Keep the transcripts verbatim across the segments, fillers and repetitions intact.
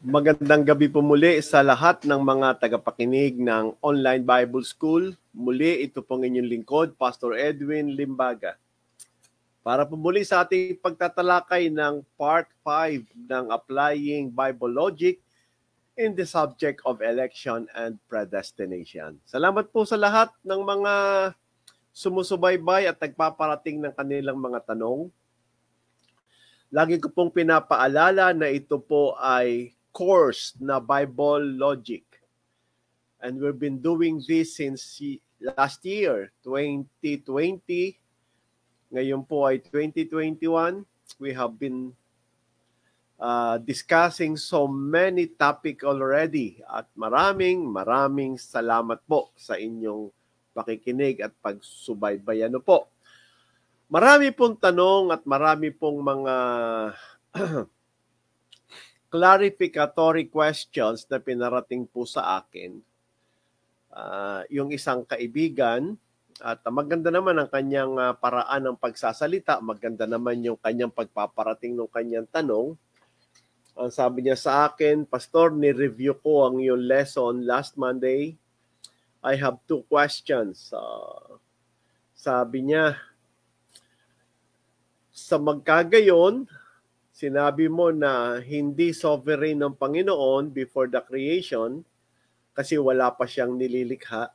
Magandang gabi po muli sa lahat ng mga tagapakinig ng Online Bible School. Muli, ito pong inyong lingkod, Pastor Edwin Limbaga. Para po muli sa ating pagtatalakay ng Part five ng Applying Bible Logic in the subject of election and predestination. Salamat po sa lahat ng mga sumusubaybay at nagpaparating ng kanilang mga tanong. Lagi ko pong pinapaalala na ito po ay course na Bible Logic. And we've been doing this since last year, twenty twenty. Ngayon po ay twenty twenty-one. We have been uh, discussing so many topic already. At maraming maraming salamat po sa inyong pakikinig at pagsubaybay. Ano po? Marami pong tanong at marami pong mga clarificatory questions na pinarating po sa akin. Uh, yung isang kaibigan, at maganda naman ang kanyang uh, paraan ng pagsasalita, maganda naman yung kanyang pagpaparating ng kanyang tanong. Ang sabi niya sa akin, Pastor, ni-review ko ang yung lesson last Monday. I have two questions. Uh, sabi niya, sa magkagayon, sinabi mo na hindi sovereign ng Panginoon before the creation kasi wala pa siyang nililikha.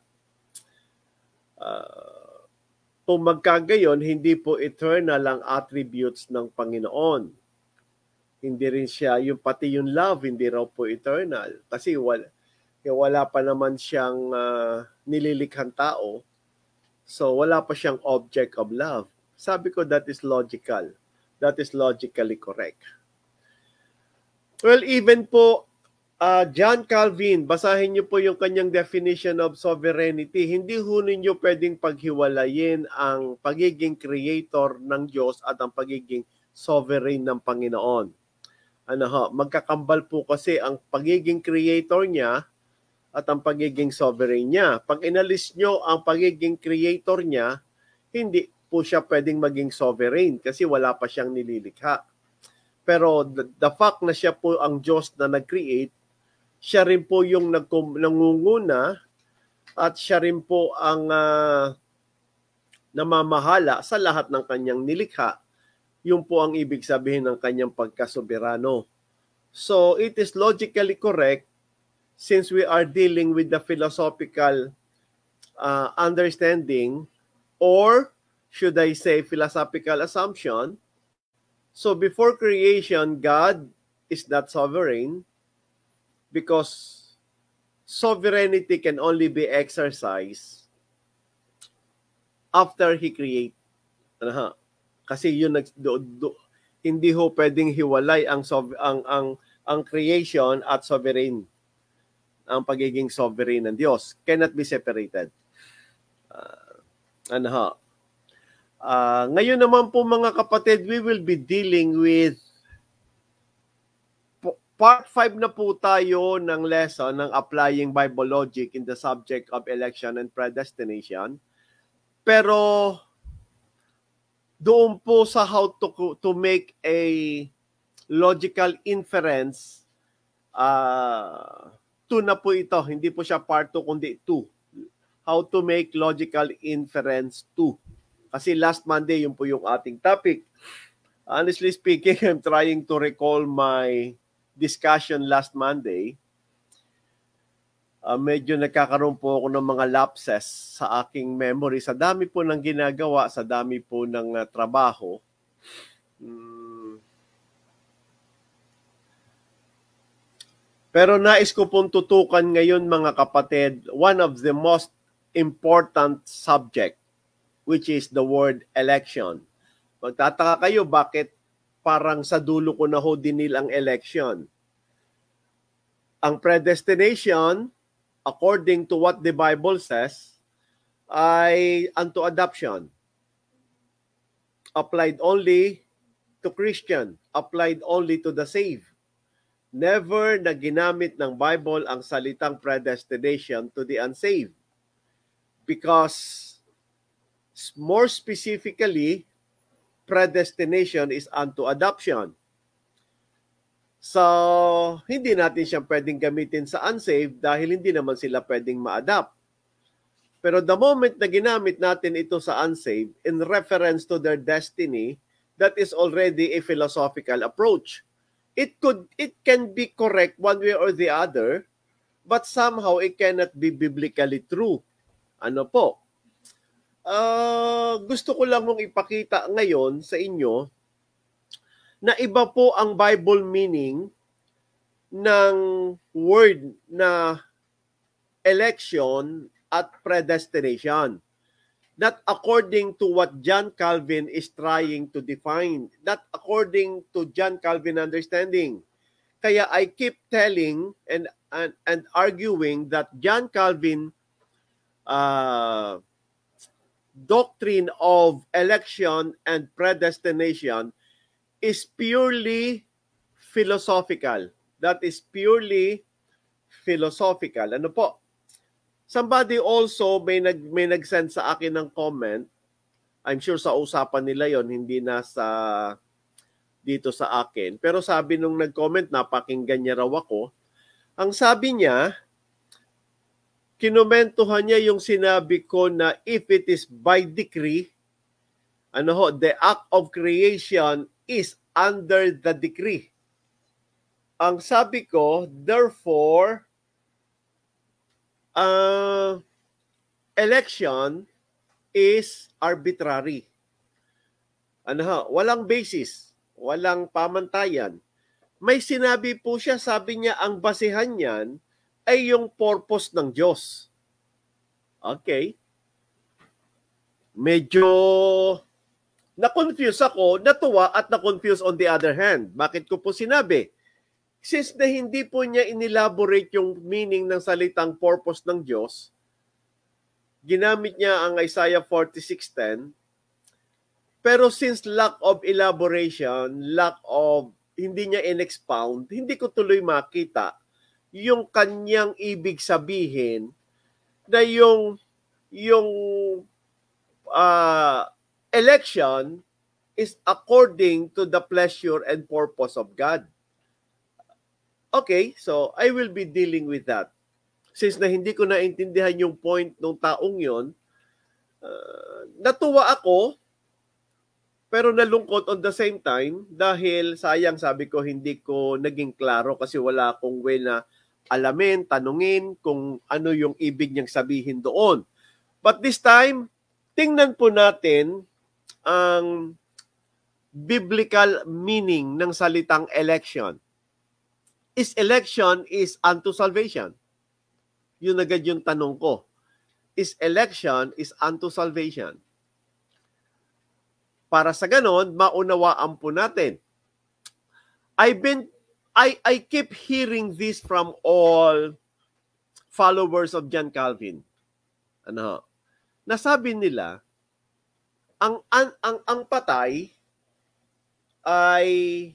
Uh, kung magkagayon, hindi po eternal ang attributes ng Panginoon. Hindi rin siya, yung pati yung love, hindi raw po eternal. Kasi wala, wala pa naman siyang uh, nililikhang tao. So wala pa siyang object of love. Sabi ko, that is logical. That is logically correct. Well, even po, uh, John Calvin, basahin niyo po yung kanyang definition of sovereignty. Hindi ho ninyo pwedeng paghiwalayin ang pagiging creator ng Diyos at ang pagiging sovereign ng Panginoon. Ano ho, magkakambal po kasi ang pagiging creator niya at ang pagiging sovereign niya. Pag inalis nyo ang pagiging creator niya, hindi po siya pwedeng maging sovereign kasi wala pa siyang nililikha. Pero the, the fact na siya po ang Diyos na nag-create, siya rin po yung nangunguna at siya rin po ang uh, namamahala sa lahat ng kanyang nilikha. Yun po ang ibig sabihin ng kanyang pagkasoberano. So it is logically correct since we are dealing with the philosophical uh, understanding, or should I say philosophical assumption. So before creation, God is not sovereign because sovereignty can only be exercised after He create. Aha. Kasi yun nag do, do, hindi ho pwedeng hiwalay ang ang ang ang creation at sovereign. Ang pagiging sovereign ng Diyos cannot be separated. Uh, ano ho? Uh, ngayon naman po mga kapatid, we will be dealing with part five na po tayo ng lesson ng Applying Bible Logic in the subject of election and predestination. Pero doon po sa how to, to make a logical inference, uh, two na po ito. Hindi po siya part two kundi two. How to make logical inference two. Kasi last Monday, yun po yung ating topic. Honestly speaking, I'm trying to recall my discussion last Monday. Uh, medyo nagkakaroon po ako ng mga lapses sa aking memory. Sa dami po ng ginagawa, sa dami po ng uh, trabaho. Hmm. Pero nais ko pong tutukan ngayon mga kapatid, one of the most important subject, which is the word election. Magtataka kayo bakit parang sa dulo ko na ho dinil ang election. Ang predestination, according to what the Bible says, ay unto adoption. Applied only to Christian. Applied only to the saved. Never na ginamit ng Bible ang salitang predestination to the unsaved. Because more specifically, predestination is unto adoption. So, hindi natin siya pwedeng gamitin sa unsaved dahil hindi naman sila pwedeng ma-adapt. Pero the moment na ginamit natin ito sa unsaved in reference to their destiny, that is already a philosophical approach. It could, it can be correct one way or the other, but somehow it cannot be biblically true. Ano po? Uh, gusto ko lang mong ipakita ngayon sa inyo na iba po ang Bible meaning ng word na election at predestination. Not according to what John Calvin is trying to define. Not according to John Calvin understanding. Kaya I keep telling and and, and arguing that John Calvin uh, doctrine of election and predestination is purely philosophical. That is purely philosophical. Ano po? Somebody also may nag may nag-send sa akin ng comment. I'm sure sa usapan nila yon, hindi na sa dito sa akin. Pero sabi nung nag-comment, napakinggan niya raw ako. Ang sabi niya, kinomentuhan niya yung sinabi ko na if it is by decree, ano ho, the act of creation is under the decree. Ang sabi ko, therefore, uh, election is arbitrary. Ano ho, walang basis, walang pamantayan. May sinabi po siya, sabi niya, ang basehan niyan ay yung purpose ng Diyos. Okay. Medyo na-confuse ako, natuwa at na-confuse on the other hand. Bakit ko po sinabi? Since na hindi po niya inelaborate yung meaning ng salitang purpose ng Diyos, ginamit niya ang Isaiah forty-six ten, pero since lack of elaboration, lack of, hindi niya in-expound, hindi ko tuloy makita yung kanyang ibig sabihin na yung, yung uh, election is according to the pleasure and purpose of God. Okay, so I will be dealing with that. Since na hindi ko naintindihan yung point ng taong yon, uh, natuwa ako, pero nalungkot on the same time dahil sayang sabi ko hindi ko naging klaro kasi wala akong way na alamin, tanungin kung ano yung ibig niyang sabihin doon. But this time, tingnan po natin ang biblical meaning ng salitang election. Is election is unto salvation? Yun agad yung tanong ko. Is election is unto salvation? Para sa ganon, maunawaan po natin. I've been, I, I keep hearing this from all followers of John Calvin. Ano? Nasabi nila, ang, ang, ang, ang patay ay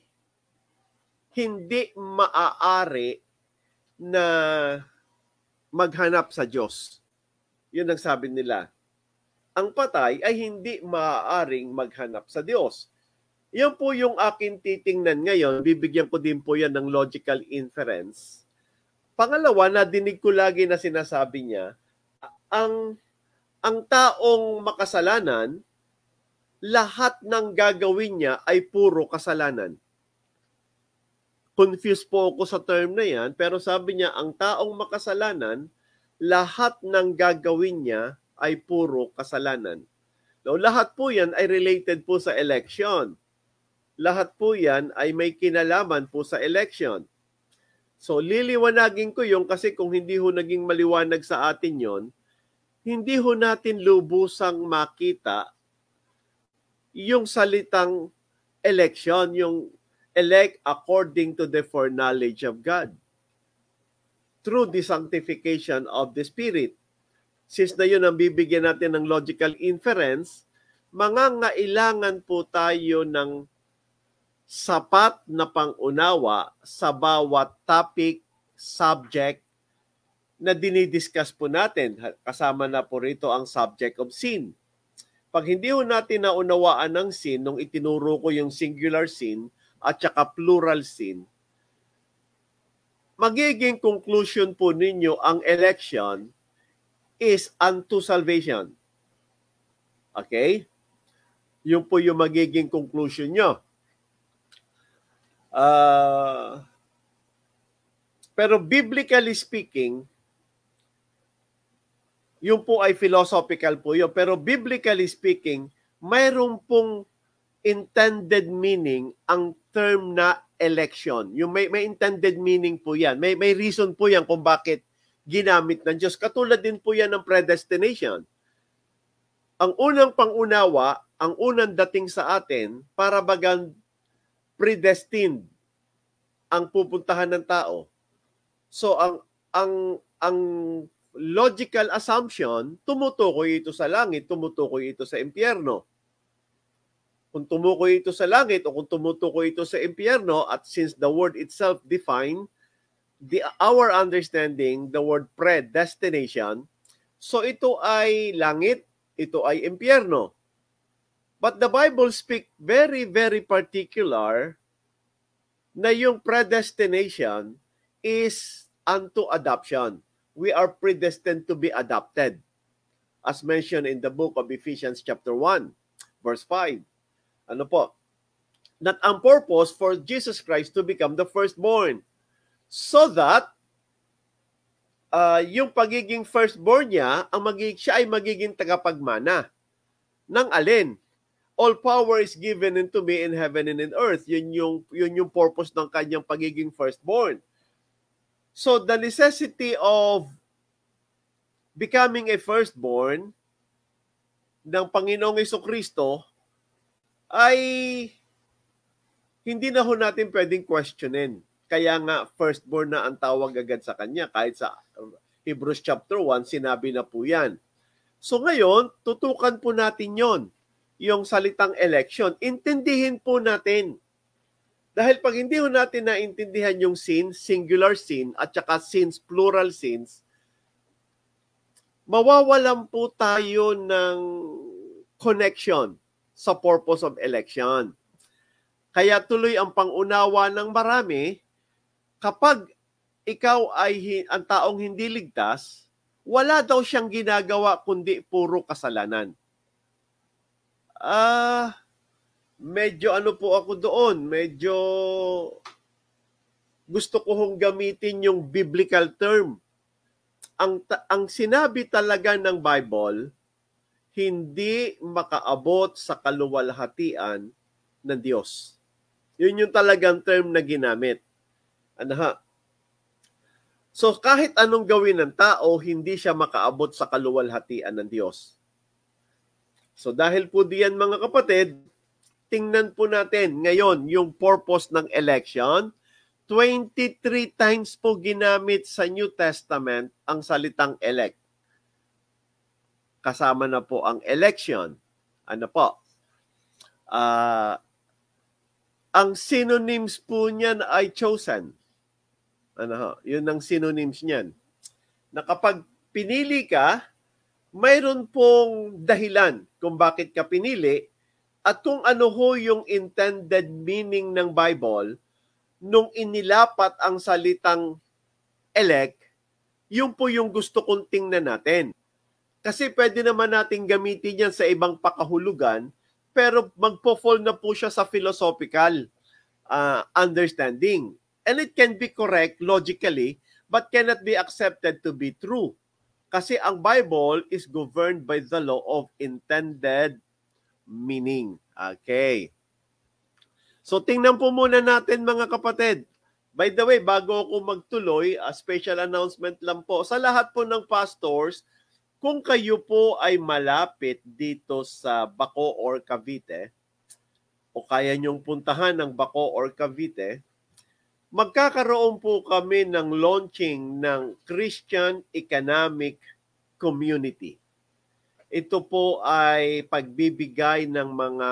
hindi maaari na maghanap sa Diyos. Yun ang sabi nila. Ang patay ay hindi maaaring maghanap sa Diyos. Yan po yung akin titingnan ngayon. Bibigyan ko din po yan ng logical inference. Pangalawa, nadinig ko lagi na sinasabi niya, ang, ang taong makasalanan, lahat ng gagawin niya ay puro kasalanan. Confused po ako sa term na yan, pero sabi niya, ang taong makasalanan, lahat ng gagawin niya ay puro kasalanan. Now, lahat po yan ay related po sa election. Lahat po yan ay may kinalaman po sa election. So, liliwanagin ko yung kasi kung hindi ho naging maliwanag sa atin yon, hindi ho natin lubusang makita yung salitang election, yung elect according to the foreknowledge of God through the sanctification of the Spirit. Since na yun ang bibigyan natin ng logical inference, mangangailangan po tayo ng sapat na pangunawa sa bawat topic, subject na dinidiscuss po natin. Kasama na po rito ang subject of sin. Pag hindi po natin naunawaan ng sin, nung itinuro ko yung singular sin at saka plural sin, magiging conclusion po ninyo ang election is unto salvation. Okay? Yun po yung magiging conclusion nyo. Uh, pero biblically speaking, yun po ay philosophical po yun. Pero biblically speaking, mayroon pong intended meaning ang term na election. Yung may, may intended meaning po yan. May, may reason po yan kung bakit ginamit ng Diyos. Katulad din po yan ng predestination. Ang unang pangunawa, ang unang dating sa atin, para bagang predestined ang pupuntahan ng tao. So ang ang ang logical assumption, tumutukoy ito sa langit, tumutukoy ito sa impyerno. Kung tumukoy ito sa langit o kung tumutukoy ito sa impyerno, at since the word itself define the our understanding, the word predestination, so ito ay langit, ito ay impyerno. But the Bible speak very, very particular na yung predestination is unto adoption. We are predestined to be adopted. As mentioned in the book of Ephesians chapter one, verse five. Ano po? That ang purpose for Jesus Christ to become the firstborn. So that uh, yung pagiging firstborn niya, ang magiging, siya ay magiging tagapagmana. Ng alin? All power is given unto me in heaven and in earth. Yun yung, yun yung purpose ng kanyang pagiging firstborn. So the necessity of becoming a firstborn ng Panginoong Jesucristo ay hindi na ho natin pwedeng questionin. Kaya nga firstborn na ang tawag agad sa kanya. Kahit sa Hebrews chapter one, sinabi na po yan. So ngayon, tutukan po natin yon, yung salitang election. Intindihin po natin. Dahil pag hindi ho natin naintindihan yung sin, singular sin, at saka sins, plural sins, mawawalan po tayo ng connection sa purpose of election. Kaya tuloy ang pangunawa ng marami, kapag ikaw ay ang taong hindi ligtas, wala daw siyang ginagawa kundi puro kasalanan. Ah... Uh, Medyo ano po ako doon, medyo gusto ko hong gamitin yung biblical term. Ang, ang sinabi talaga ng Bible, hindi makaabot sa kaluwalhatian ng Diyos. Yun yung talagang term na ginamit. Ano ha? So kahit anong gawin ng tao, hindi siya makaabot sa kaluwalhatian ng Diyos. So dahil po diyan mga kapatid, tingnan po natin ngayon yung purpose ng election. twenty-three times po ginamit sa New Testament ang salitang elect. Kasama na po ang election. Ano po? Uh, ang synonyms po niyan ay chosen. Ano ho? Yun ang synonyms niyan. Na kapag pinili ka, mayroon pong dahilan kung bakit ka pinili. At kung ano ho yung intended meaning ng Bible, nung inilapat ang salitang elect, yun po yung gusto kong tingnan natin. Kasi pwede naman natin gamitin yan sa ibang pakahulugan, pero magpo-fall na po siya sa philosophical uh, understanding. And it can be correct logically, but cannot be accepted to be true. Kasi ang Bible is governed by the law of intended meaning. Okay. So tingnan po muna natin mga kapatid. By the way, bago ako magtuloy, a special announcement lang po sa lahat po ng pastors, kung kayo po ay malapit dito sa Baco or Cavite, o kaya nyong puntahan ng Baco or Cavite, magkakaroon po kami ng launching ng Christian Economic Community. Ito po ay pagbibigay ng mga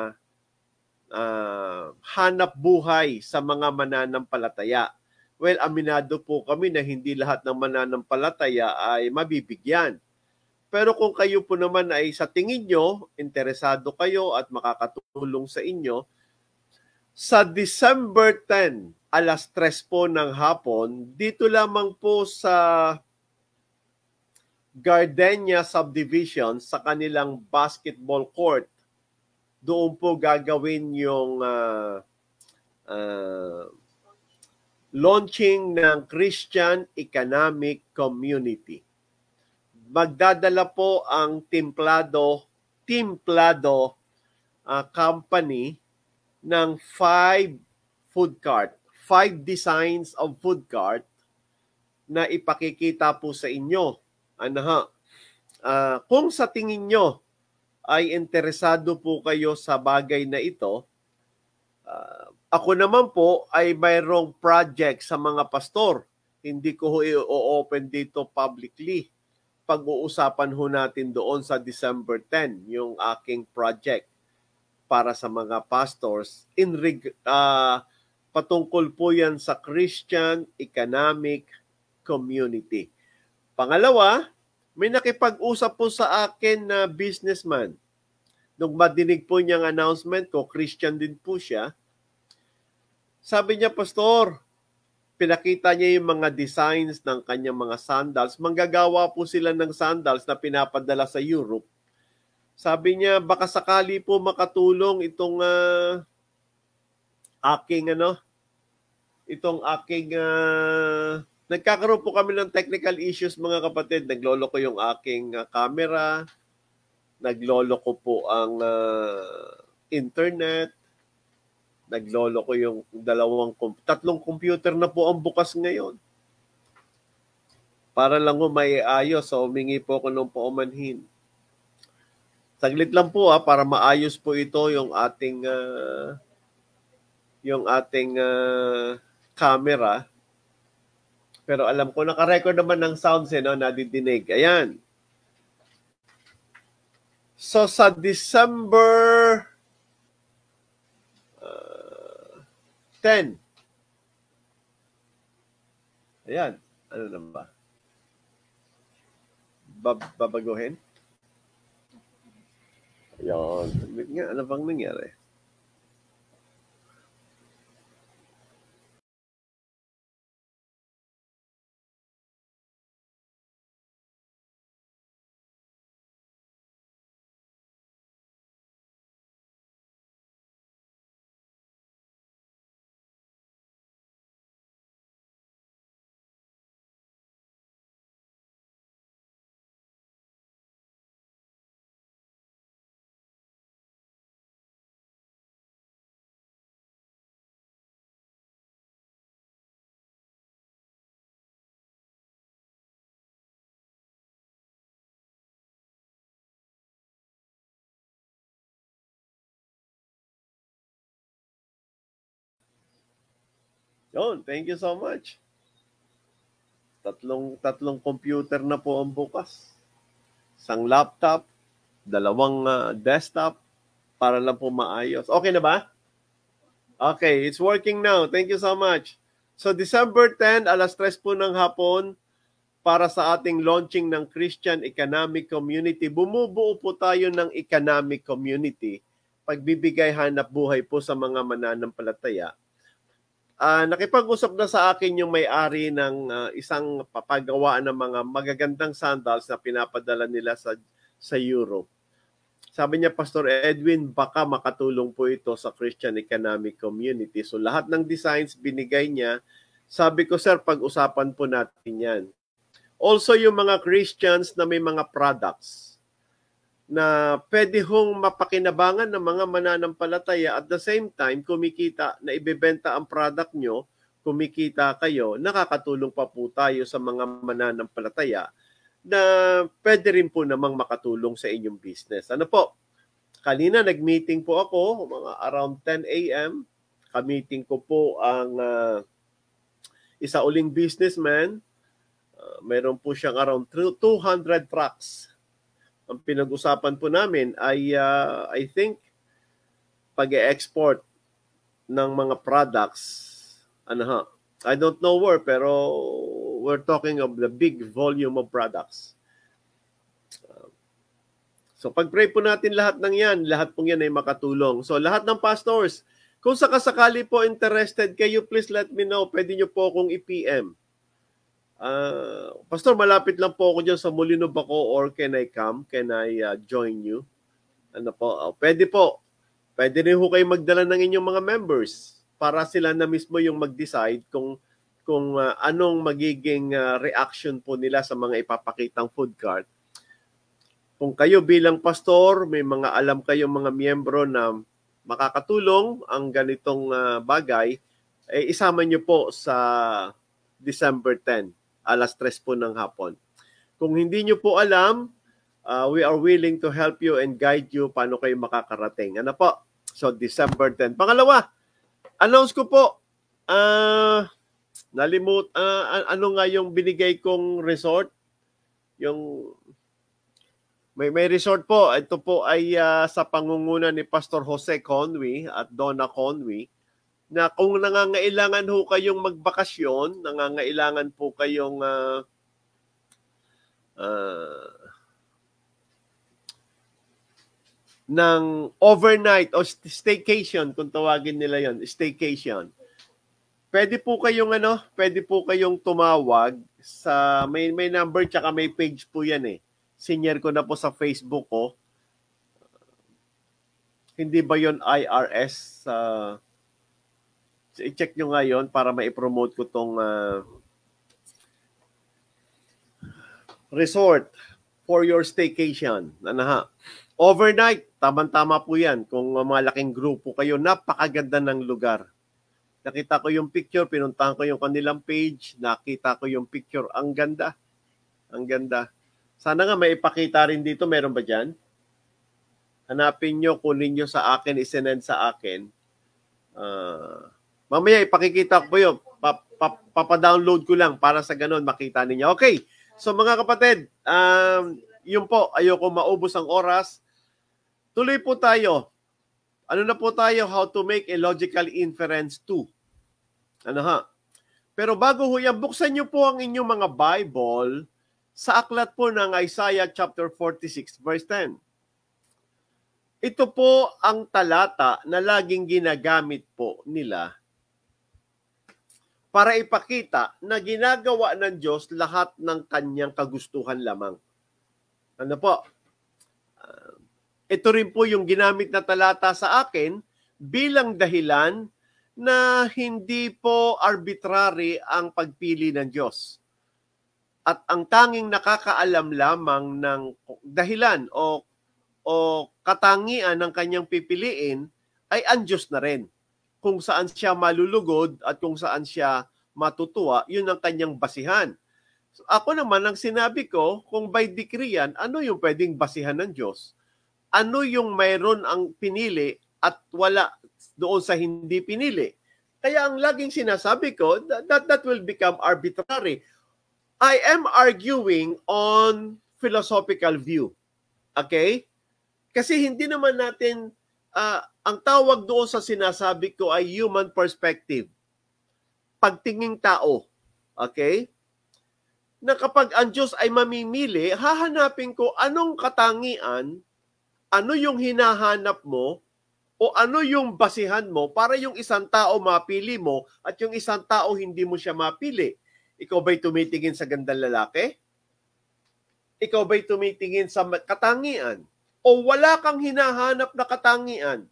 uh, hanap buhay sa mga mananampalataya. Well, aminado po kami na hindi lahat ng mananampalataya ay mabibigyan. Pero kung kayo po naman ay sa tingin nyo, interesado kayo at makakatulong sa inyo, sa December tenth alas tres po ng hapon, dito lamang po sa Gardenia Subdivision sa kanilang basketball court. Doon po gagawin yung uh, uh, launching ng Christian Economic Community. Magdadala po ang Timplado, Timplado uh, Company ng five food cart, five designs of food cart na ipakikita po sa inyo. Ano ha? Uh, kung sa tingin nyo ay interesado po kayo sa bagay na ito, uh, ako naman po ay mayroong project sa mga pastor. Hindi ko ho i-open dito publicly. Pag-uusapan ho natin doon sa December tenth, yung aking project para sa mga pastors. In reg- uh, patungkol po yan sa Christian Economic Community. Pangalawa, may nakipag-usap po sa akin na businessman. Nung madinig po niyang announcement ko, Christian din po siya. Sabi niya, Pastor, pinakita niya yung mga designs ng kanyang mga sandals. Manggagawa po sila ng sandals na pinapadala sa Europe. Sabi niya, baka sakali po makatulong itong uh, aking ano, itong aking uh, nagkakaroon po kami ng technical issues mga kapatid. Naglolo ko yung aking uh, camera, naglolo ko po ang uh, internet, naglolo ko yung dalawang, tatlong computer na po ang bukas ngayon. Para lang mo may ayos, so humingi po ako ng paumanhin. Saglit lang po ah, para maayos po ito yung ating uh, yung ating uh, camera. Pero alam ko, naka-record naman ng sounds eh, no? Nadidinig. Ayan. So, sa December uh, tenth. Ayan. Ano na ba? Bab- babaguhin? Ayan. Ano bang nangyari? Yun, thank you so much. Tatlong tatlong computer na po ang bukas. Isang laptop, dalawang uh, desktop para lang po maayos. Okay na ba? Okay, it's working now. Thank you so much. So December tenth, alas tres po ng hapon para sa ating launching ng Christian Economic Community. Bumubuo po tayo ng economic community. Pagbibigay hanap buhay po sa mga mananampalataya. Uh, nakipag-usap na sa akin yung may-ari ng uh, isang papagawaan ng mga magagandang sandals na pinapadala nila sa sa Europe. Sabi niya, Pastor Edwin, baka makatulong po ito sa Christian Economic Community. So lahat ng designs binigay niya. Sabi ko, sir, pag-usapan po natin yan. Also yung mga Christians na may mga products na pwede hong mapakinabangan ng mga mananampalataya at the same time kumikita na ibebenta ang product nyo, kumikita kayo, nakakatulong pa po tayo sa mga mananampalataya na pwede rin po namang makatulong sa inyong business. Ano po? Kanina nag-meeting po ako, mga around ten a.m. Ka-meeting ko po ang uh, isa uling businessman. Uh, meron po siyang around two hundred trucks. Ang pinag-usapan po namin ay, uh, I think, pag-e-export ng mga products. Ano ha? I don't know where, pero we're talking of the big volume of products. Uh, so, pag-pray po natin lahat ng yan, lahat pong yan ay makatulong. So, lahat ng pastors, Kung sakasakali po interested kayo, please let me know. Pwede nyo po akong i-P M. Uh, Pastor, malapit lang po ako dyan sa Molino Baco, or can I come? Can I uh, join you? Ano po? Uh, pwede po. Pwede rin ho kayo magdala ng inyong mga members para sila na mismo yung mag-decide kung kung uh, anong magiging uh, reaction po nila sa mga ipapakitang food cart. Kung kayo bilang pastor, may mga alam kayong mga miyembro na makakatulong ang ganitong uh, bagay, eh, isama nyo po sa December tenth, alas tres po ng hapon. Kung hindi nyo po alam, uh, we are willing to help you and guide you paano kayo makakarating. Ano po? So, December tenth. Pangalawa, announce ko po, ah... Uh, Nalimut, uh, ano nga yung binigay kong resort? Yung may may resort po. Ito po ay uh, sa pangunguna ni Pastor Jose Conwy at Donna Conwy, na kung nangangailangan ho kayong magbakasyon, nangangailangan po kayong uh, uh, ng overnight o staycation, kung tawagin nila yon, staycation. Pwede po kayong ano, pwede po kayong tumawag sa may may number tsaka may page po 'yan eh. Senior ko na po sa Facebook ko. Hindi ba 'yon I R S? Uh, i-check nyo nga 'yon para ma-promote ko tong uh, resort for your staycation. Ano ha? Overnight, tamang-tama po 'yan. Kung uh, malaking grupo kayo, napakaganda ng lugar. Nakita ko yung picture, pinuntahan ko yung kanilang page, nakita ko yung picture. Ang ganda. Ang ganda. Sana nga may ipakita rin dito. Meron ba dyan? Hanapin nyo, kunin nyo sa akin, isinend sa akin. Uh, mamaya ipakikita ko po yun. Pap, pap, papadownload ko lang para sa ganun makita ninyo. Okay. So mga kapatid, um, yun po, ayoko maubos ang oras. Tuloy po tayo. Ano na po tayo? How to make a logical inference to. Ano ha? Pero bago ho yan, buksan nyo po ang inyong mga Bible sa aklat po ng Isaiah chapter forty-six verse ten. Ito po ang talata na laging ginagamit po nila para ipakita na ginagawa ng Diyos lahat ng kanyang kagustuhan lamang. Ano po? Uh, ito rin po yung ginamit na talata sa akin bilang dahilan na hindi po arbitrary ang pagpili ng Diyos. At ang tanging nakakaalam lamang ng dahilan o, o katangian ng kanyang pipiliin ay ang Diyos na rin. Kung saan siya malulugod at kung saan siya matutuwa, yun ang kanyang basihan. So, ako naman, ang sinabi ko, kung by decree yan, ano yung pwedeng basihan ng Diyos? Ano yung mayroon ang pinili at wala doon sa hindi pinili? Kaya ang laging sinasabi ko, that, that, that will become arbitrary. I am arguing on philosophical view. Okay? Kasi hindi naman natin, uh, ang tawag doon sa sinasabi ko ay human perspective. Pagtinging tao. Okay? Na kapag ang Diyos ay mamimili, hahanapin ko anong katangian, ano yung hinahanap mo, o ano yung basihan mo para yung isang tao mapili mo at yung isang tao hindi mo siya mapili. Ikaw ba'y tumitingin sa gandang lalaki? Ikaw ba'y tumitingin sa katangian? O wala kang hinahanap na katangian?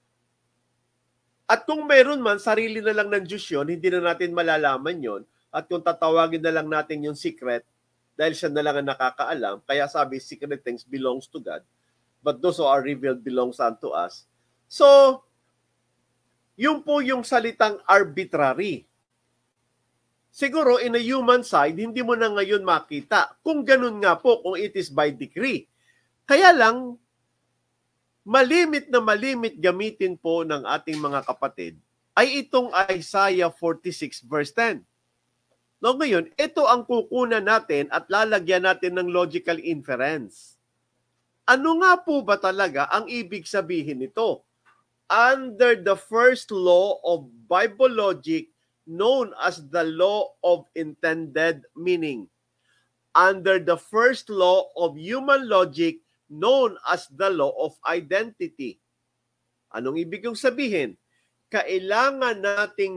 At kung meron man, sarili na lang ng Diyos yun, hindi na natin malalaman yon. At kung tatawagin na lang natin yung secret, dahil siya na lang ang nakakaalam, kaya sabi, secret things belongs to God, but those who are revealed belongs unto us. So, yun po yung salitang arbitrary. Siguro, in a human side, hindi mo na ngayon makita. Kung ganun nga po, kung it is by decree. Kaya lang, malimit na malimit gamitin po ng ating mga kapatid ay itong Isaiah forty-six verse ten. No, ngayon, ito ang kukunan natin at lalagyan natin ng logical inference. Ano nga po ba talaga ang ibig sabihin nito? Under the first law of Bible logic known as the law of intended meaning. Under the first law of human logic known as the law of identity. Anong ibig kong sabihin? kailangan nating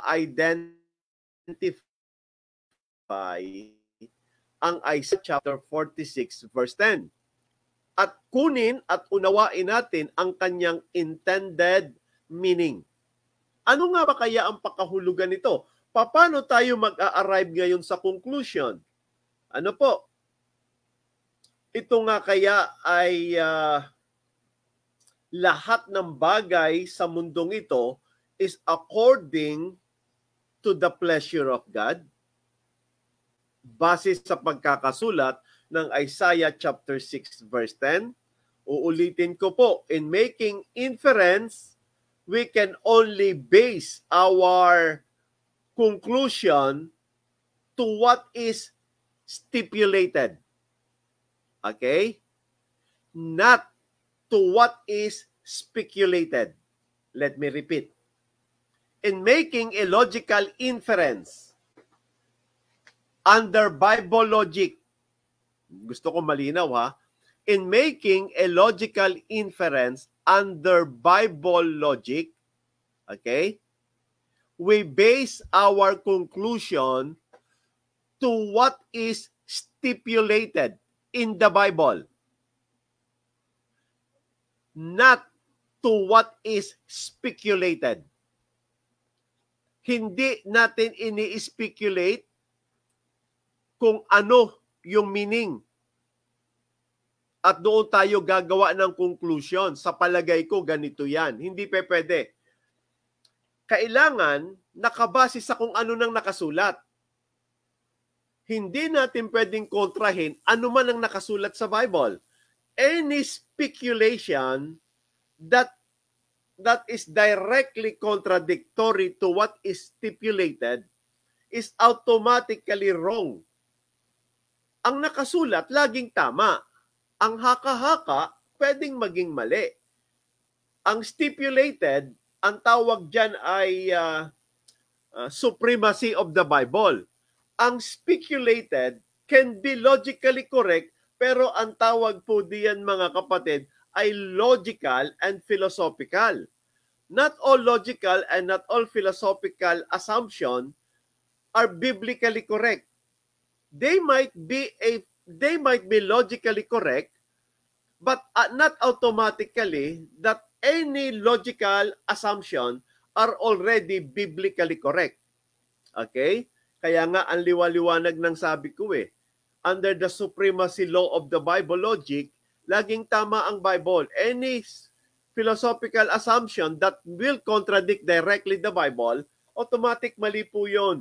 ma-identify ang Isaiah chapter forty-six verse ten. At kunin at unawain natin ang kanyang intended meaning. Ano nga ba kaya ang pakahulugan nito? Paano tayo mag-a-arrive ngayon sa conclusion? Ano po? Ito nga kaya ay uh, lahat ng bagay sa mundong ito is according to the pleasure of God, base sa pagkakasulat ng Isaiah chapter six verse ten. Uulitin ko po, in making inference, we can only base our conclusion to what is stipulated. Okay? Not to what is speculated. Let me repeat. In making a logical inference under Bible logic, gusto ko malinaw ha, in making a logical inference under Bible logic, okay, we base our conclusion to what is stipulated in the Bible, not to what is speculated. Hindi natin ini-speculate kung ano yung meaning. At doon tayo gagawa ng conclusion. Sa palagay ko, ganito yan. Hindi pe pwede. Kailangan nakabase sa kung ano nang nakasulat. Hindi natin pwedeng kontrahin ano man ang nakasulat sa Bible. Any speculation that that is directly contradictory to what is stipulated is automatically wrong. Ang nakasulat, laging tama. Ang haka-haka, pwedeng maging mali. Ang stipulated, ang tawag dyan ay uh, uh, supremacy of the Bible. Ang speculated can be logically correct, pero ang tawag po diyan mga kapatid ay logical and philosophical. Not all logical and not all philosophical assumption are biblically correct. They might be a they might be logically correct, but uh, not automatically that any logical assumption are already biblically correct. Okay? Kaya nga ang liwa-liwanag ng sabi ko eh, under the supremacy law of the Bible logic, laging tama ang Bible. Any philosophical assumption that will contradict directly the Bible, automatic mali po yun.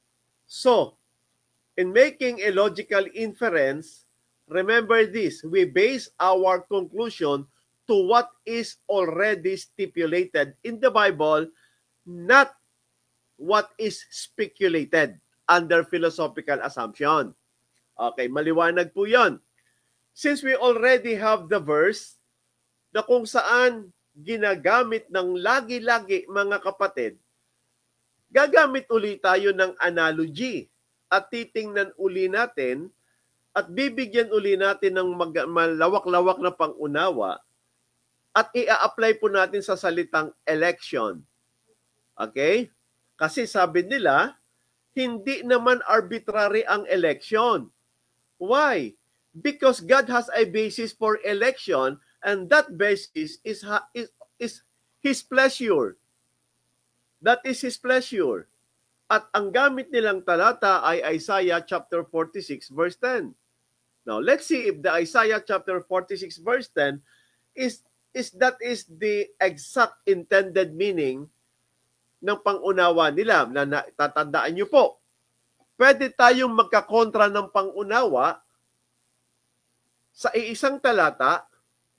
So, in making a logical inference, remember this, we base our conclusion to what is already stipulated in the Bible, not what is speculated under philosophical assumption. Okay, maliwanag po yon. Since we already have the verse na kung saan ginagamit ng lagi-lagi mga kapatid, gagamit uli tayo ng analogy at titingnan uli natin at bibigyan uli natin ng mag- malawak-lawak na pangunawa at i-apply po natin sa salitang election. Okay? Kasi sabi nila, hindi naman arbitrary ang election. Why? Because God has a basis for election and that basis is, is, is His pleasure. That is His pleasure. At ang gamit nilang talata ay Isaiah chapter forty-six verse ten. Now, let's see if the Isaiah chapter forty-six verse ten is, is that is the exact intended meaning ng pangunawa nila. Na, na tatandaan niyo po, pwede tayong magkakontra ng pangunawa sa iisang talata.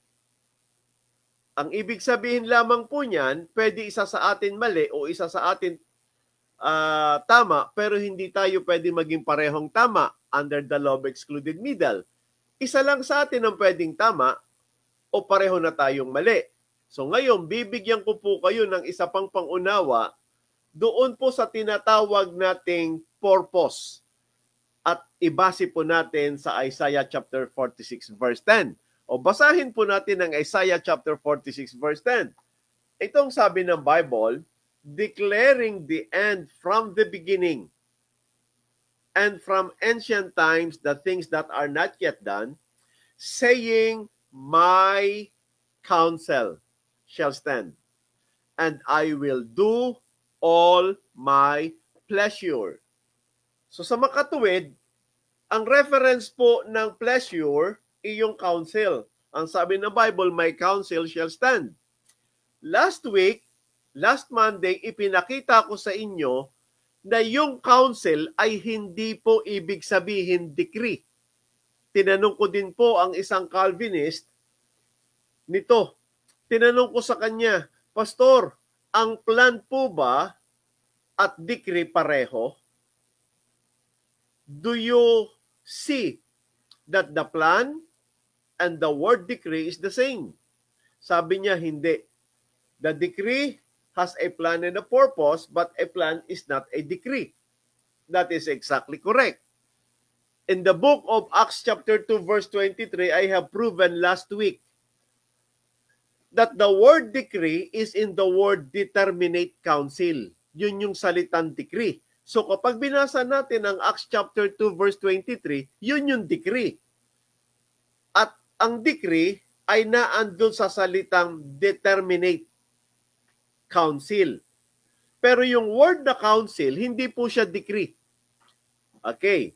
Ang ibig sabihin lamang po niyan, pwede isa sa atin mali o isa sa atin uh, tama, pero hindi tayo pwede maging parehong tama under the law of excluded middle. Isa lang sa atin ang pwedeng tama o pareho na tayong mali. So ngayon, bibigyan ko po kayo ng isa pang pangunawa doon po sa tinatawag nating purpose. At ibase po natin sa Isaiah chapter forty-six verse ten. O basahin po natin ang Isaiah chapter forty-six verse ten. Itong sabi ng Bible, declaring the end from the beginning, and from ancient times the things that are not yet done, saying, my counsel shall stand, and I will do all my pleasure. So sa makatuwid, ang reference po ng pleasure ay yung counsel. Ang sabi ng Bible, my counsel shall stand. Last week, last Monday, ipinakita ko sa inyo na yung counsel ay hindi po ibig sabihin decree. Tinanong ko din po ang isang Calvinist nito. Tinanong ko sa kanya, Pastor, ang plan po ba at decree pareho? Do you see that the plan and the word decree is the same? Sabi niya, hindi. The decree has a plan and a purpose, but a plan is not a decree. That is exactly correct. In the book of Acts chapter two verse twenty-three, I have proven last week that the word decree is in the word determinate counsel. Yun yung salitang decree. So kapag binasa natin ang Acts chapter two verse twenty-three, yun yung decree. At ang decree ay naandun sa salitang determinate counsel. Pero yung word na counsel, hindi po siya decree. Okay.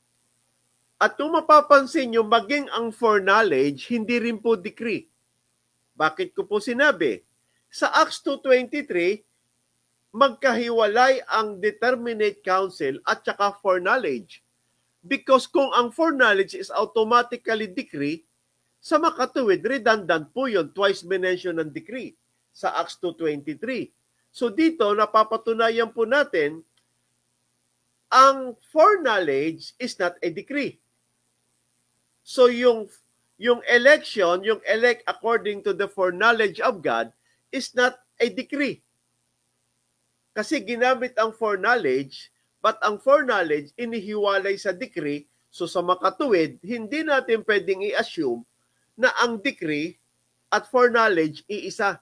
At kung mapapansin nyo, maging ang foreknowledge, hindi rin po decree. Bakit ko po sinabi? Sa Acts two twenty-three, magkahiwalay ang determinate counsel at saka foreknowledge. Because kung ang foreknowledge is automatically decree, sa makatuwid, redundant po yun. Twice mention ng decree sa Acts two twenty-three. So dito, napapatunayan po natin, ang foreknowledge is not a decree. So yung, yung election, yung elect according to the foreknowledge of God, is not a decree. Kasi ginamit ang foreknowledge, but ang foreknowledge inihiwalay sa decree. So sa makatuwid, hindi natin pwedeng i-assume na ang decree at foreknowledge iisa.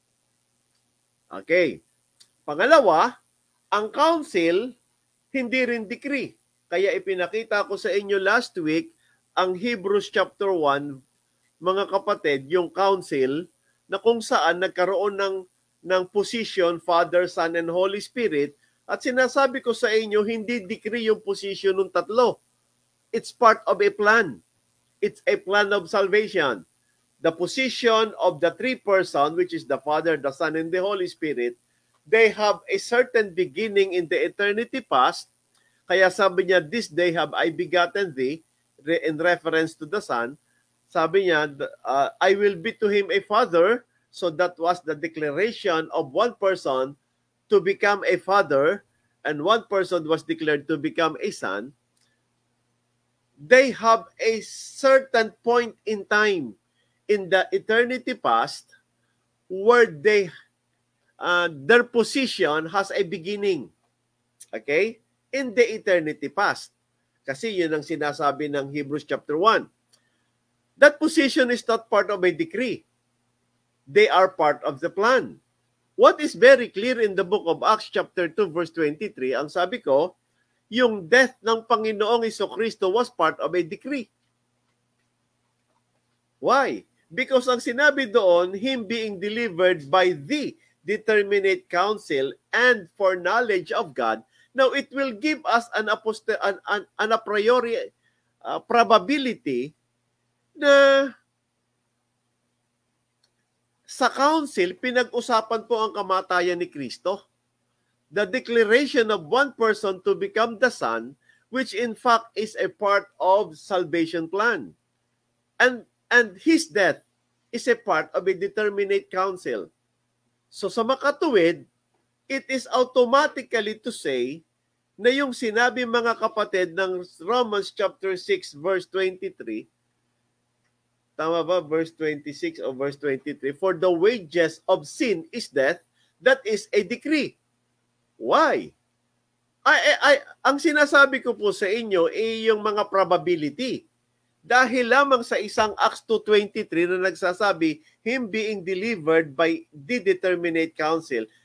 Okay. Pangalawa, ang counsel hindi rin decree. Kaya ipinakita ko sa inyo last week ang Hebrews chapter one, mga kapatid, yung counsel na kung saan nagkaroon ng ng position, Father, Son, and Holy Spirit. At sinasabi ko sa inyo, hindi decree yung position ng tatlo. It's part of a plan. It's a plan of salvation. The position of the three person, which is the Father, the Son, and the Holy Spirit, they have a certain beginning in the eternity past. Kaya sabi niya, this day have I begotten thee, in reference to the Son. Sabi niya, uh, I will be to him a father. So that was the declaration of one person to become a father, and one person was declared to become a son. They have a certain point in time in the eternity past where they uh, their position has a beginning. Okay? In the eternity past. Kasi yun ang sinasabi ng Hebrews chapter one. That position is not part of a decree. They are part of the plan. What is very clear in the book of Acts chapter two verse twenty-three, ang sabi ko, yung death ng Panginoong Jesucristo was part of a decree. Why? Because ang sinabi doon, him being delivered by the determinate counsel and foreknowledge of God. Now, it will give us an, apost- an, an, an a priori uh, probability na sa council, pinag-usapan po ang kamatayan ni Kristo. The declaration of one person to become the Son, which in fact is a part of salvation plan. And, and his death is a part of a determinate counsel. So sa makatuwid, it is automatically to say na yung sinabi mga kapatid ng Romans chapter six verse twenty-three, tama ba? Verse twenty-six o verse twenty-three. For the wages of sin is death. That is a decree. Why? Ay, ay, ay, ang sinasabi ko po sa inyo ay yung mga probability. Dahil lamang sa isang Acts two twenty-three na nagsasabi, him being delivered by the determinate counsel,